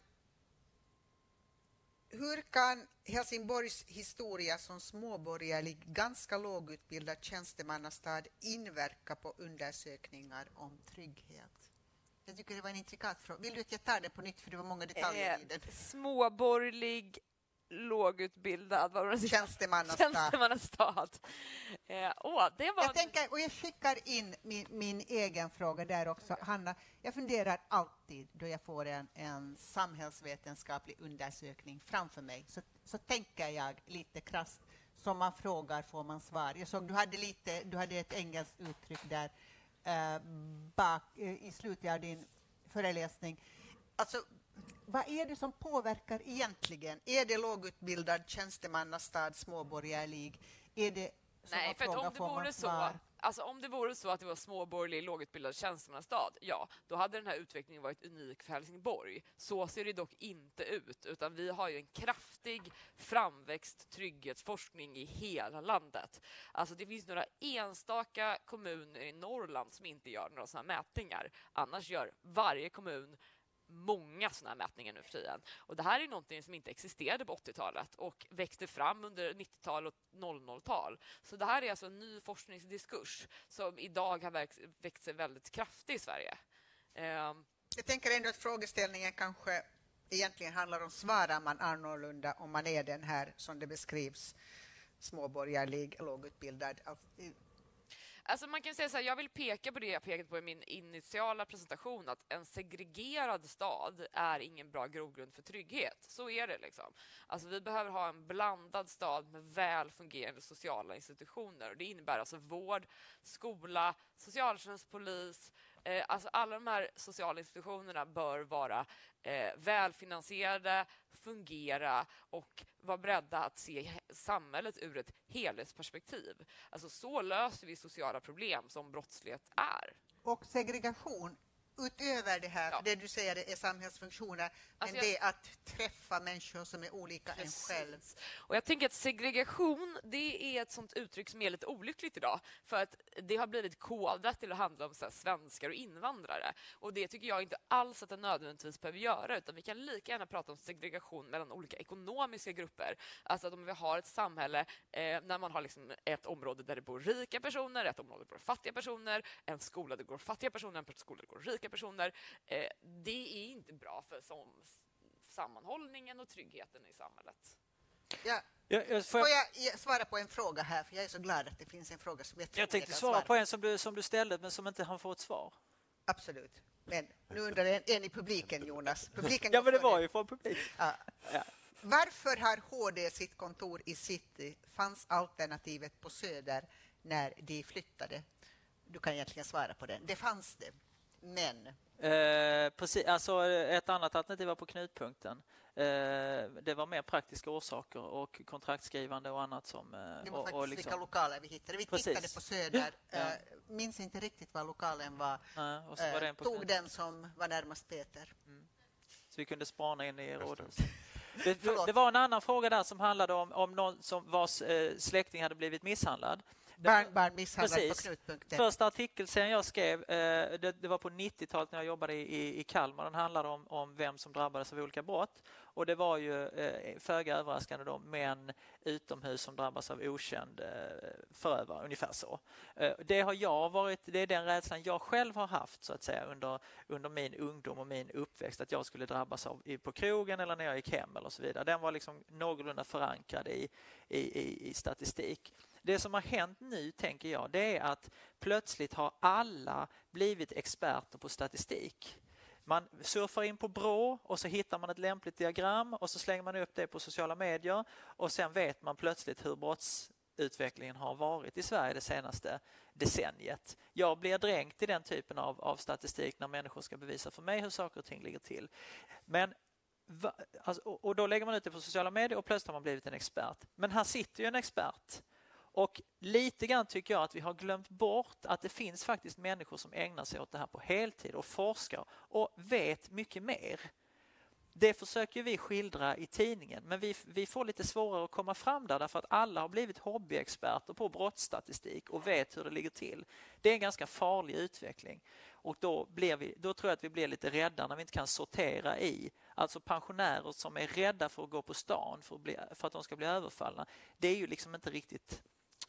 hur kan Helsingborgs historia som småborgerlig, ganska lågutbildad tjänstemannastad inverka på undersökningar om trygghet? Jag tycker det var en intrikat fråga. Vill du att jag tar det på nytt för det var många detaljer eh, i den? Småborgerlig, lågutbildad, vad var det? Tjänstemannastad. Tjänstemannastad. Eh, åh, det var... Jag tänker, och jag skickar in min, min egen fråga där också. Hanna, jag funderar alltid då jag får en, en samhällsvetenskaplig undersökning framför mig. Så, så tänker jag lite krasst, som man frågar får man svar. Jag såg du hade, lite, du hade ett engelskt uttryck där eh, bak, eh, i slutet av din föreläsning. Alltså, vad är det som påverkar egentligen? Är det lågutbildad tjänstemannastad, småborgerlig? Är det Nej, för att om det vore så, alltså om det vore så att det var småborgerlig, lågutbildad tjänstemannastad, ja, då hade den här utvecklingen varit unik för Helsingborg. Så ser det dock inte ut, utan vi har ju en kraftig framväxt trygghetsforskning i hela landet. Alltså det finns några enstaka kommuner i Norrland som inte gör några sådana mätningar. Annars gör varje kommun många sådana mätningar nu för tiden. Och det här är någonting som inte existerade på åttiotalet och växte fram under nittiotal och noll noll-tal. Så det här är alltså en ny forskningsdiskurs som idag har växt sig väldigt kraftigt i Sverige. Um, Jag tänker ändå att frågeställningen kanske egentligen handlar om svarar man annorlunda om man är den här som det beskrivs småborgerlig, lågutbildad. Alltså man kan säga så här, jag vill peka på det jag pekat på i min initiala presentation, att en segregerad stad är ingen bra grogrund för trygghet. Så är det liksom. Alltså vi behöver ha en blandad stad med väl fungerande sociala institutioner. Och det innebär alltså vård, skola, socialtjänst, polis, Eh, alltså alla de här sociala institutionerna bör vara eh, välfinansierade, fungera och vara beredda att se samhället ur ett helhetsperspektiv. Alltså så löser vi sociala problem som brottslighet är. Och segregation, utöver det här, Ja. för det du säger är samhällsfunktioner, Alltså men jag- det är att träffa människor som är olika än själv. Och jag tänker att segregation, det är ett sånt uttryck som är lite olyckligt idag. För att det har blivit kodat till att handla om så här, svenskar och invandrare. Och det tycker jag inte alls att det nödvändigtvis behöver göra. Utan vi kan lika gärna prata om segregation mellan olika ekonomiska grupper. Alltså att om vi har ett samhälle eh, när man har liksom ett område där det bor rika personer, ett område där det bor fattiga personer, en skola där det går fattiga personer, en skola där det går rika personer. Eh, det är inte bra för som sammanhållningen och tryggheten i samhället. Ja. Jag, jag, får Får jag, jag ge- svara på en fråga här? För jag är så glad att det finns en fråga som jag tror jag tänkte kan svara på en som du, som du ställde men som inte han får ett svar. Absolut. Men nu undrar en, en i publiken, Jonas. Publiken Ja, går men det före. var ju från publik. Ja. Ja. Varför har H D sitt kontor i city? Fanns alternativet på Söder när de flyttade? Du kan egentligen svara på den. Det fanns det. Men Eh, precis, alltså ett annat alternativ var på Knutpunkten. Eh, det var mer praktiska orsaker och kontraktskrivande och annat som... Eh, det var och, faktiskt och liksom, vilka lokaler vi hittade. Vi Precis. tittade på Söder. Ja. Eh, minns inte riktigt vad lokalen var. nej, och så var Eh, det en på tog Knut- den som var närmast Peter. Så vi kunde spana in i Just det. rådhus. Det, Förlåt. det var en annan fråga där som handlade om, om någon som vars eh, släkting hade blivit misshandlad. Barn, barn misshandlad på Precis. Knutpunkten. Första artikelserien jag skrev, eh, det, det var på nittiotalet när jag jobbade i, i, i Kalmar. Den handlade om, om vem som drabbades av olika brott. Och det var ju eh, föga överraskande då män utomhus som drabbas av okänd eh, förövare, ungefär så. Eh, det har jag varit, det är den rädslan jag själv har haft så att säga under, under min ungdom och min uppväxt, att jag skulle drabbas av i, på krogen eller när jag gick hem eller så vidare. Den var liksom någorlunda förankrad i, i, i, i statistik. Det som har hänt nu, tänker jag, det är att plötsligt har alla blivit experter på statistik. Man surfar in på Brå och så hittar man ett lämpligt diagram och så slänger man upp det på sociala medier och sen vet man plötsligt hur brottsutvecklingen har varit i Sverige det senaste decenniet. Jag blir dränkt i den typen av, av statistik när människor ska bevisa för mig hur saker och ting ligger till. Men va, alltså, och, och då lägger man ut det på sociala medier och plötsligt har man blivit en expert. Men här sitter ju en expert. Och lite grann tycker jag att vi har glömt bort att det finns faktiskt människor som ägnar sig åt det här på heltid och forskar och vet mycket mer. Det försöker vi skildra i tidningen, men vi, vi får lite svårare att komma fram där därför att alla har blivit hobbyexperter på brottsstatistik och vet hur det ligger till. Det är en ganska farlig utveckling och då, blir vi, då tror jag att vi blir lite rädda när vi inte kan sortera i. Alltså pensionärer som är rädda för att gå på stan för att, bli, för att de ska bli överfallna. Det är ju liksom inte riktigt...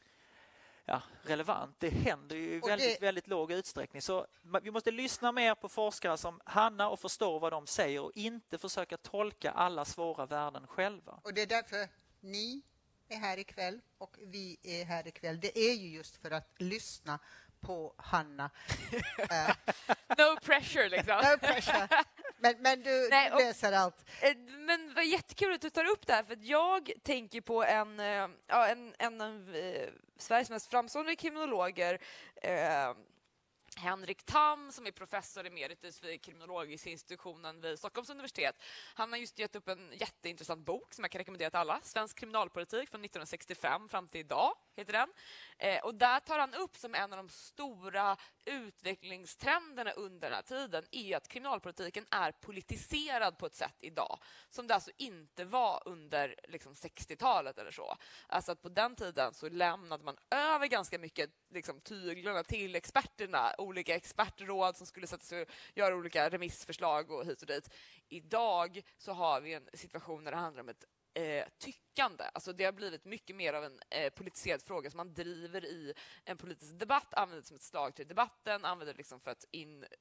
Ja, relevant. Det händer ju i väldigt, det... väldigt låg utsträckning. Så vi måste lyssna mer på forskare som Hanna och förstå vad de säger och inte försöka tolka alla svåra värden själva. Och det är därför ni är här ikväll och vi är här ikväll. Det är ju just för att lyssna på Hanna. uh, No pressure liksom. no pressure. Men, men du, Nej, du och- läser allt. Eh, Men det var jättekul att du tar upp det här, för att jag tänker på en, eh, ja, en, en av eh, Sveriges mest framstående kriminologer, eh, Henrik Tam, som är professor emeritus vid kriminologiska institutionen vid Stockholms universitet. Han har just gett upp en jätteintressant bok som jag kan rekommendera till alla. Svensk kriminalpolitik från nittonhundrasextiofem fram till idag, heter den. Eh, och där tar han upp som en av de stora utvecklingstrenderna under den här tiden är att kriminalpolitiken är politiserad på ett sätt idag som det alltså inte var under liksom, sextiotalet eller så. Alltså att på den tiden så lämnade man över ganska mycket liksom, tyglarna till experterna, olika expertråd som skulle sätta sig och göra olika remissförslag och hit och dit. Idag så har vi en situation där det handlar om ett Eh, tyckande. Alltså det har blivit mycket mer av en eh, politiserad fråga som man driver i en politisk debatt, använder som ett slag till debatten, använder liksom för att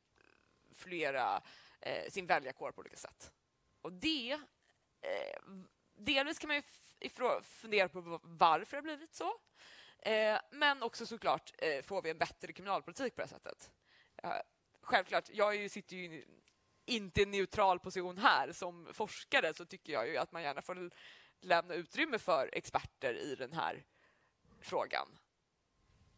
influera eh, sin väljarkår på olika sätt. Och det eh, delvis kan man ju ifrå- fundera på varför det har blivit så. Eh, men också såklart eh, får vi en bättre kriminalpolitik på det sättet. Eh, självklart, jag är ju, sitter ju i inte en neutral position här. Som forskare så tycker jag ju att man gärna får lämna utrymme för experter i den här frågan.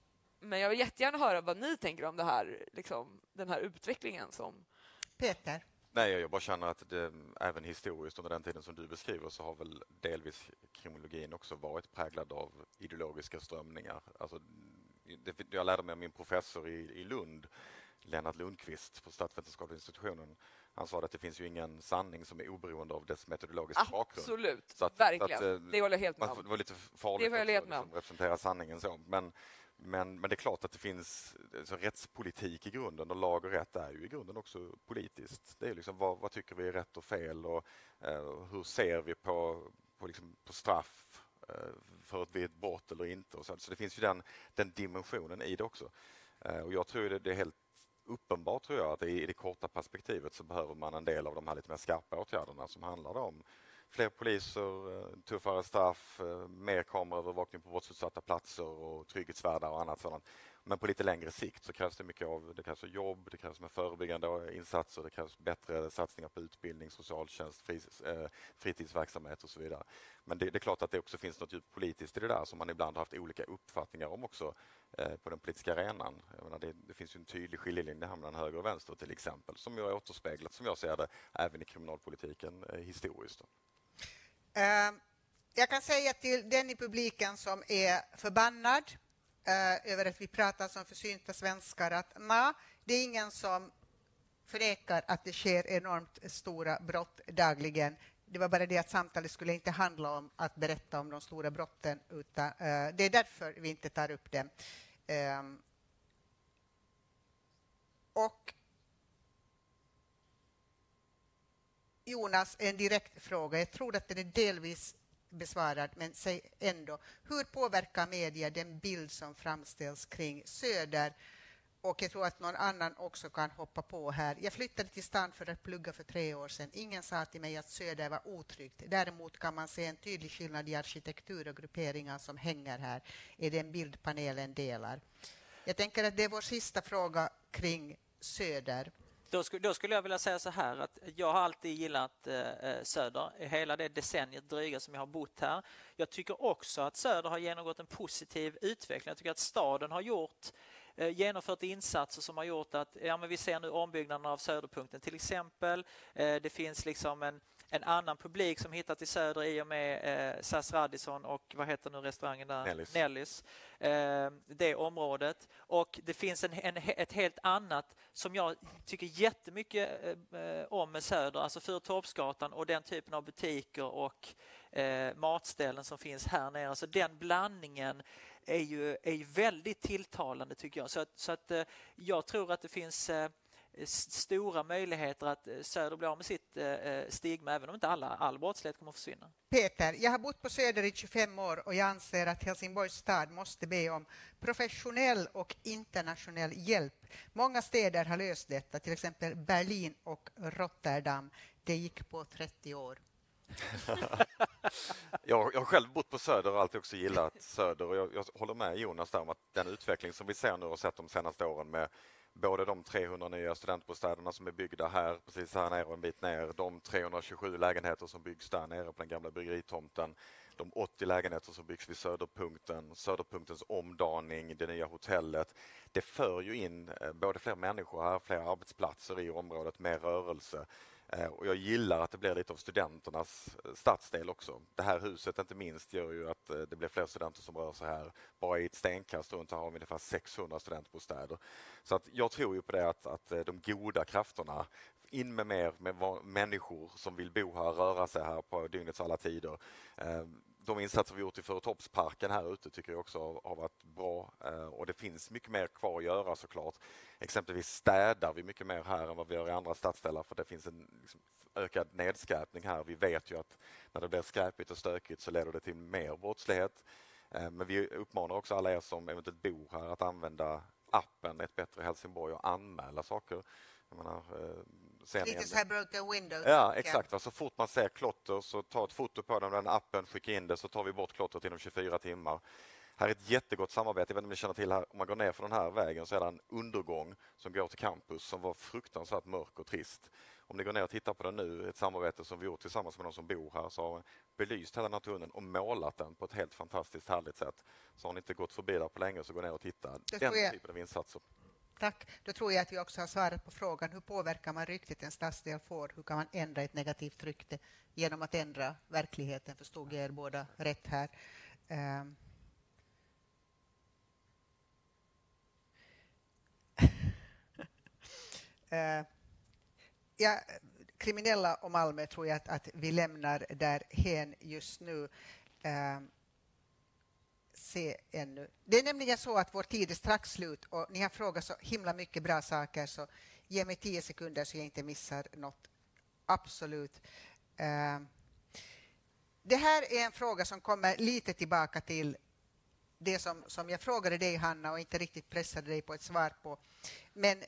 Men jag vill jättegärna höra vad ni tänker om det här, liksom, den här utvecklingen som... Peter? Nej, jag bara känner att det, även historiskt under den tiden som du beskriver så har väl delvis kriminologin också varit präglad av ideologiska strömningar. Alltså, det, jag lärde mig av min professor i, i Lund, Lennart Lundqvist på Statsvetenskapliga institutionen. Han sa att det finns ju ingen sanning som är oberoende av dess metodologiska bakgrund. Absolut, Så att, verkligen. så att, det håller jag helt med om. Det var lite farligt det att liksom representera sanningen så. Men, men, men det är klart att det finns alltså, rättspolitik i grunden och lag och rätt är ju i grunden också politiskt. Det är liksom vad, vad tycker vi är rätt och fel och eh, hur ser vi på, på, liksom, på straff eh, för att vi är ett brott eller inte. Och så. så det finns ju den, den dimensionen i det också. Eh, och jag tror det, det är helt uppenbart tror jag att i det korta perspektivet så behöver man en del av de här lite mer skarpa åtgärderna som handlar om fler poliser, tuffare straff, mer kameraövervakning på brottsutsatta platser och trygghetsvärdar och annat sådant. Men på lite längre sikt så krävs det mycket av det krävs jobb, det krävs med förebyggande insatser, det krävs bättre satsningar på utbildning, socialtjänst, fritidsverksamhet och så vidare. Men det, det är klart att det också finns något djupt politiskt i det där som man ibland har haft olika uppfattningar om också eh, på den politiska arenan. Jag menar, det, det finns ju en tydlig skiljelinje här mellan höger och vänster till exempel som ju har återspeglat, som jag ser det, även i kriminalpolitiken eh, historiskt. Uh, jag kan säga till den i publiken som är förbannad uh, över att vi pratar som försynta svenskar att na, det är ingen som förnekar att det sker enormt stora brott dagligen. Det var bara det att samtalet skulle inte handla om att berätta om de stora brotten utan uh, det är därför vi inte tar upp det. Uh, och Jonas, en direkt fråga. Jag tror att den är delvis besvarad, men säg ändå. Hur påverkar media den bild som framställs kring Söder? Och jag tror att någon annan också kan hoppa på här. Jag flyttade till stan för att plugga för tre år sedan. Ingen sa till mig att Söder var otryggt. Däremot kan man se en tydlig skillnad i arkitektur och grupperingar som hänger här. Är det en bild panelen delar? Jag tänker att det är vår sista fråga kring Söder. Då skulle, då skulle jag vilja säga så här att jag har alltid gillat eh, Söder, hela det decenniet dryga som jag har bott här. Jag tycker också att Söder har genomgått en positiv utveckling. Jag tycker att staden har gjort, eh, genomfört insatser som har gjort att ja, men vi ser nu ombyggnaden av Söderpunkten till exempel. Eh, det finns liksom en En annan publik som hittat till Söder i och med eh, S A S Radisson och vad heter nu restaurangen där? Nellys. Nellys. Eh, det området. Och det finns en, en, ett helt annat som jag tycker jättemycket eh, om med Söder. Alltså Furutorpsgatan och den typen av butiker och eh, matställen som finns här nere. Alltså den blandningen är ju, är ju väldigt tilltalande tycker jag. Så att, så att eh, jag tror att det finns... Eh, stora möjligheter att Söder blir av med sitt eh, stigma även om inte alla, all brottslighet kommer att försvinna. Peter, jag har bott på Söder i tjugofem år och jag anser att Helsingborgs stad måste be om professionell och internationell hjälp. Många städer har löst detta, till exempel Berlin och Rotterdam. Det gick på trettio år. jag, jag har själv bott på Söder och alltid också gillat Söder och jag, jag håller med Jonas där om att den utveckling som vi ser nu och sett de senaste åren med både de trehundra nya studentbostäderna som är byggda här, precis här nere och en bit ner, de trehundratjugosju lägenheter som byggs där nere på den gamla byggeritomten, de åttio lägenheter som byggs vid Söderpunkten, Söderpunktens omdaning, det nya hotellet. Det för ju in både fler människor här, fler arbetsplatser i området, mer rörelse. Och jag gillar att det blir lite av studenternas stadsdel också. Det här huset inte minst gör ju att det blir fler studenter som rör sig här. Bara i ett stenkast runt här har vi ungefär sexhundra studentbostäder. Så att jag tror ju på det att, att de goda krafterna, in med mer med människor som vill bo här, röra sig här på dygnets alla tider. De insatser vi gjort i Furutorpsparken här ute tycker jag också har varit bra och det finns mycket mer kvar att göra såklart. Exempelvis städar vi mycket mer här än vad vi gör i andra stadsdelar för det finns en liksom, ökad nedskräpning här. Vi vet ju att när det blir skräpigt och stökigt så leder det till mer brottslighet. Men vi uppmanar också alla er som eventuellt bor här att använda appen Ett bättre Helsingborg och anmäla saker. Jag menar, lite så här broken window. Ja, exakt. Ja. Så fort man ser klotter så ta ett foto på den, den appen, skicka in det så tar vi bort klottret inom tjugofyra timmar. Här är ett jättegott samarbete. Jag vet inte om ni känner till här, om man går ner för den här vägen så är det en undergång som går till campus som var fruktansvärt mörk och trist. om ni går ner och tittar på den nu, ett samarbete som vi gjort tillsammans med de som bor här, så har vi belyst hela den här tunneln och målat den på ett helt fantastiskt härligt sätt. Så har ni inte gått förbi där på länge, så gå ner och titta. Det Den jag... typen av insatser. Tack. Då tror jag att vi också har svarat på frågan hur påverkar man ryktet en stadsdel får? Hur kan man ändra ett negativt rykte genom att ändra verkligheten? Förstod jag er båda rätt här. Um. uh. Ja, kriminella och Malmö tror jag att, att vi lämnar därhen just nu. Um. Se ännu. Det är nämligen så att vår tid är strax slut och ni har frågat så himla mycket bra saker, så ge mig tio sekunder så jag inte missar något. Absolut. Uh, det här är en fråga som kommer lite tillbaka till det som, som jag frågade dig, Hanna, och inte riktigt pressade dig på ett svar på. Men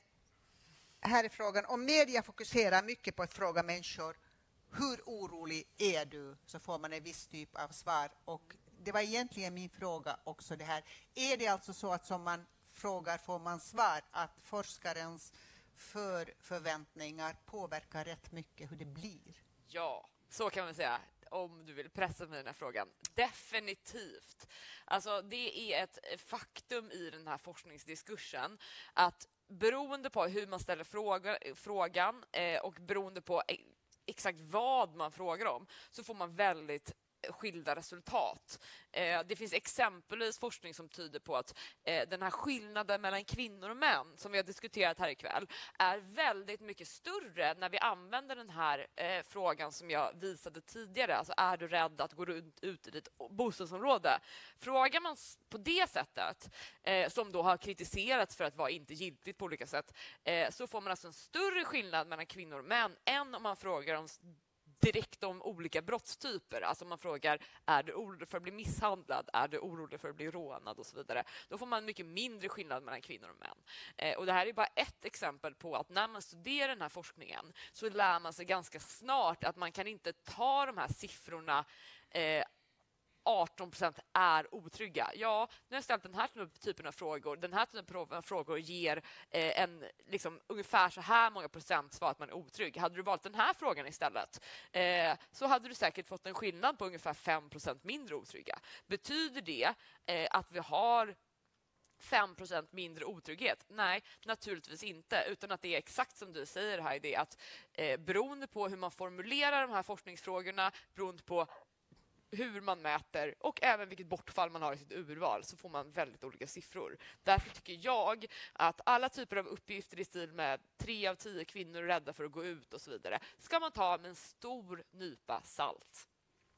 här är frågan, om media fokuserar mycket på att fråga människor hur orolig är du, så får man en viss typ av svar. Och det var egentligen min fråga också det här. Är det alltså så att som man frågar får man svar, att forskarens för förväntningar påverkar rätt mycket hur det blir? Ja, så kan man säga. Om du vill pressa mig i den här frågan. Definitivt. Alltså, det är ett faktum i den här forskningsdiskursen att beroende på hur man ställer fråga, frågan eh, och beroende på exakt vad man frågar om, så får man väldigt skilda resultat. Eh, det finns exempelvis forskning som tyder på att eh, den här skillnaden mellan kvinnor och män som vi har diskuterat här ikväll är väldigt mycket större när vi använder den här eh, frågan som jag visade tidigare. Alltså, är du rädd att gå ut, ut i ditt bostadsområde? Frågar man på det sättet, eh, som då har kritiserats för att vara inte giltigt på olika sätt, eh, så får man alltså en större skillnad mellan kvinnor och män än om man frågar om direkt om olika brottstyper. Alltså man frågar, är du orolig för att bli misshandlad? Är du orolig för att bli rånad? Och så vidare. Då får man mycket mindre skillnad mellan kvinnor och män. Eh, och det här är bara ett exempel på att när man studerar den här forskningen så lär man sig ganska snart att man kan inte ta de här siffrorna eh, arton procent är otrygga. Ja, nu har jag ställt den här typen av frågor. Den här typen av frågor ger eh, en, liksom, ungefär så här många procent svar att man är otrygg. Hade du valt den här frågan istället eh, så hade du säkert fått en skillnad på ungefär fem procent mindre otrygga. Betyder det eh, att vi har fem procent mindre otrygghet? Nej, naturligtvis inte. Utan att det är exakt som du säger här, det är att eh, beroende på hur man formulerar de här forskningsfrågorna, beroende på hur man mäter och även vilket bortfall man har i sitt urval, så får man väldigt olika siffror. Därför tycker jag att alla typer av uppgifter i stil med tre av tio kvinnor är rädda för att gå ut och så vidare ska man ta med en stor nypa salt.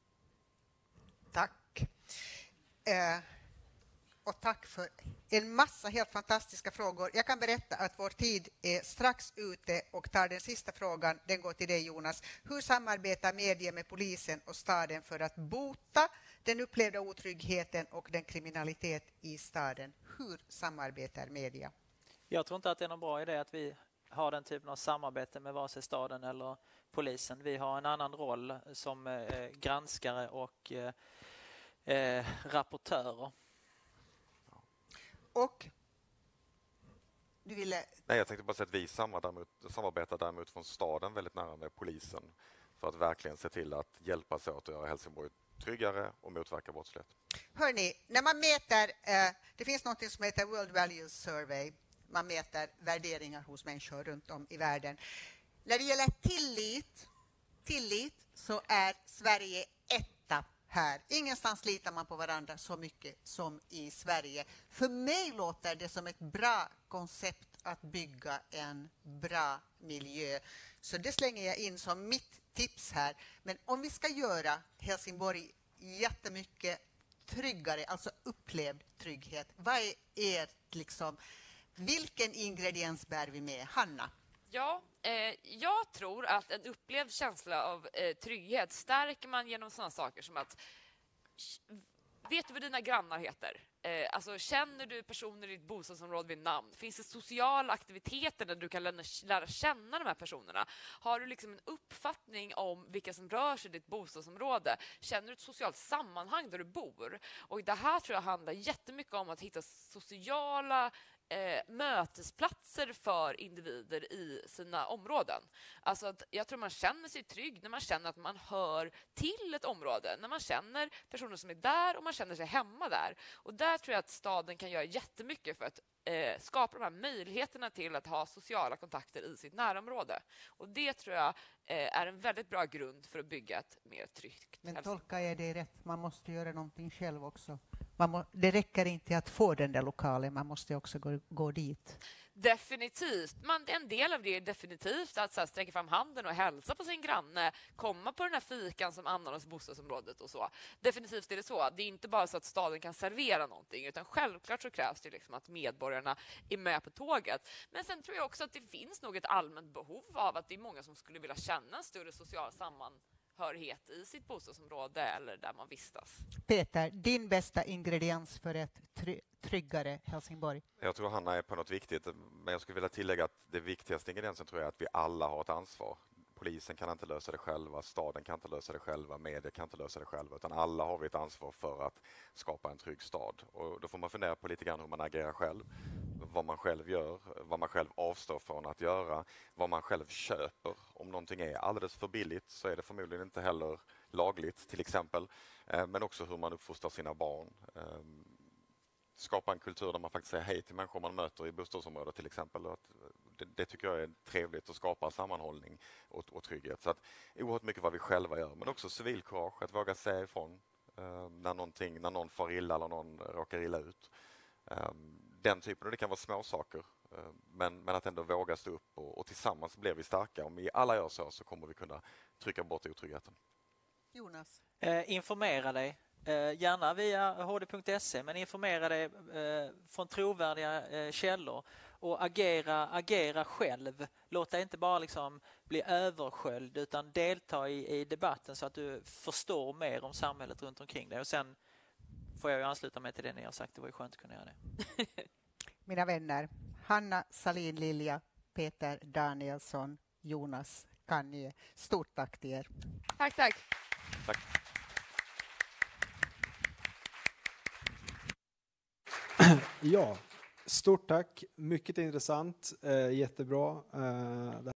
Tack. Eh, och tack för en massa helt fantastiska frågor. Jag kan berätta att vår tid är strax ute och tar den sista frågan. Den går till dig, Jonas. Hur samarbetar media med polisen och staden för att bota den upplevda otryggheten och den kriminalitet i staden? Hur samarbetar media? Jag tror inte att det är någon bra idé att vi har den typen av samarbete med vare sig staden eller polisen. Vi har en annan roll som eh, granskare och eh, eh, rapportörer. Och du ville... Nej, jag tänkte bara säga att vi samarbetar däremot från staden väldigt nära med polisen för att verkligen se till att hjälpas åt att göra Helsingborg tryggare och motverka brottslighet. Hörrni, när man mäter, eh, det finns något som heter World Values Survey. Man mäter värderingar hos människor runt om i världen. När det gäller tillit, tillit så är Sverige etta här. Ingenstans litar man på varandra så mycket som i Sverige. För mig låter det som ett bra koncept att bygga en bra miljö. Så det slänger jag in som mitt tips här. Men om vi ska göra Helsingborg jättemycket tryggare, alltså upplevd trygghet, vad är ert liksom, vilken ingrediens bär vi med? Hanna? Ja, eh, jag tror att en upplevd känsla av eh, trygghet stärker man genom sådana saker som att vet du vad dina grannar heter? Eh, alltså, känner du personer i ditt bostadsområde vid namn? Finns det sociala aktiviteter där du kan lära, lära känna de här personerna? Har du liksom en uppfattning om vilka som rör sig i ditt bostadsområde? Känner du ett socialt sammanhang där du bor? Och det här tror jag handlar jättemycket om att hitta sociala eh, mötesplatser för individer i sina områden. Alltså att jag tror man känner sig trygg när man känner att man hör till ett område, när man känner personer som är där och man känner sig hemma där. Och där tror jag att staden kan göra jättemycket för att eh, skapa de här möjligheterna till att ha sociala kontakter i sitt närområde. Och det tror jag eh, är en väldigt bra grund för att bygga ett mer tryggt Men hälso- tolkar jag det rätt? Man måste göra någonting själv också. Man må, det räcker inte att få den där lokalen, man måste också gå, gå dit. Definitivt. Man, en del av det är definitivt att så här, sträcka fram handen och hälsa på sin granne, komma på den här fikan som anordnas i bostadsområdet och så. Definitivt är det så. Det är inte bara så att staden kan servera någonting, utan självklart så krävs det liksom att medborgarna är med på tåget. Men sen tror jag också att det finns nog ett allmänt behov av att det är många som skulle vilja känna en större social sammanhörighet i sitt bostadsområde eller där man vistas. Peter, din bästa ingrediens för ett try- tryggare Helsingborg? Jag tror Hanna är på något viktigt, men jag skulle vilja tillägga att det viktigaste ingrediensen tror jag är att vi alla har ett ansvar. Polisen kan inte lösa det själva, staden kan inte lösa det själva, media kan inte lösa det själva, utan alla har vi ett ansvar för att skapa en trygg stad. Och då får man fundera på lite grann hur man agerar själv, vad man själv gör, vad man själv avstår från att göra, vad man själv köper. Om någonting är alldeles för billigt så är det förmodligen inte heller lagligt, till exempel. Men också hur man uppfostrar sina barn. Skapa en kultur där man faktiskt säger hej till människor man möter i bostadsområdet till exempel. Att det, det tycker jag är trevligt att skapa sammanhållning och, och trygghet. Så att oerhört mycket vad vi själva gör, men också civilkurage, att våga säga ifrån eh, när, någonting, när någon far illa eller någon råkar illa ut. Eh, den typen, och det kan vara små saker, eh, men, men att ändå våga stå upp och, och tillsammans blir vi starka. Om vi alla gör så så kommer vi kunna trycka bort otryggheten. Jonas? Eh, informera dig. Eh, gärna via h d punkt se, men informera dig eh, från trovärdiga eh, källor och agera, agera själv. Låt dig inte bara liksom bli översköljd utan delta i, i debatten så att du förstår mer om samhället runt omkring dig. Och sen får jag ju ansluta mig till det ni har sagt. Det var ju skönt att kunna göra det. Mina vänner, Hanna Salin Lilja, Peter Danielsson, Jonas Kanje. Stort tack till er. Tack, tack. Tack. Ja, stort tack. Mycket intressant. Eh, jättebra. Eh,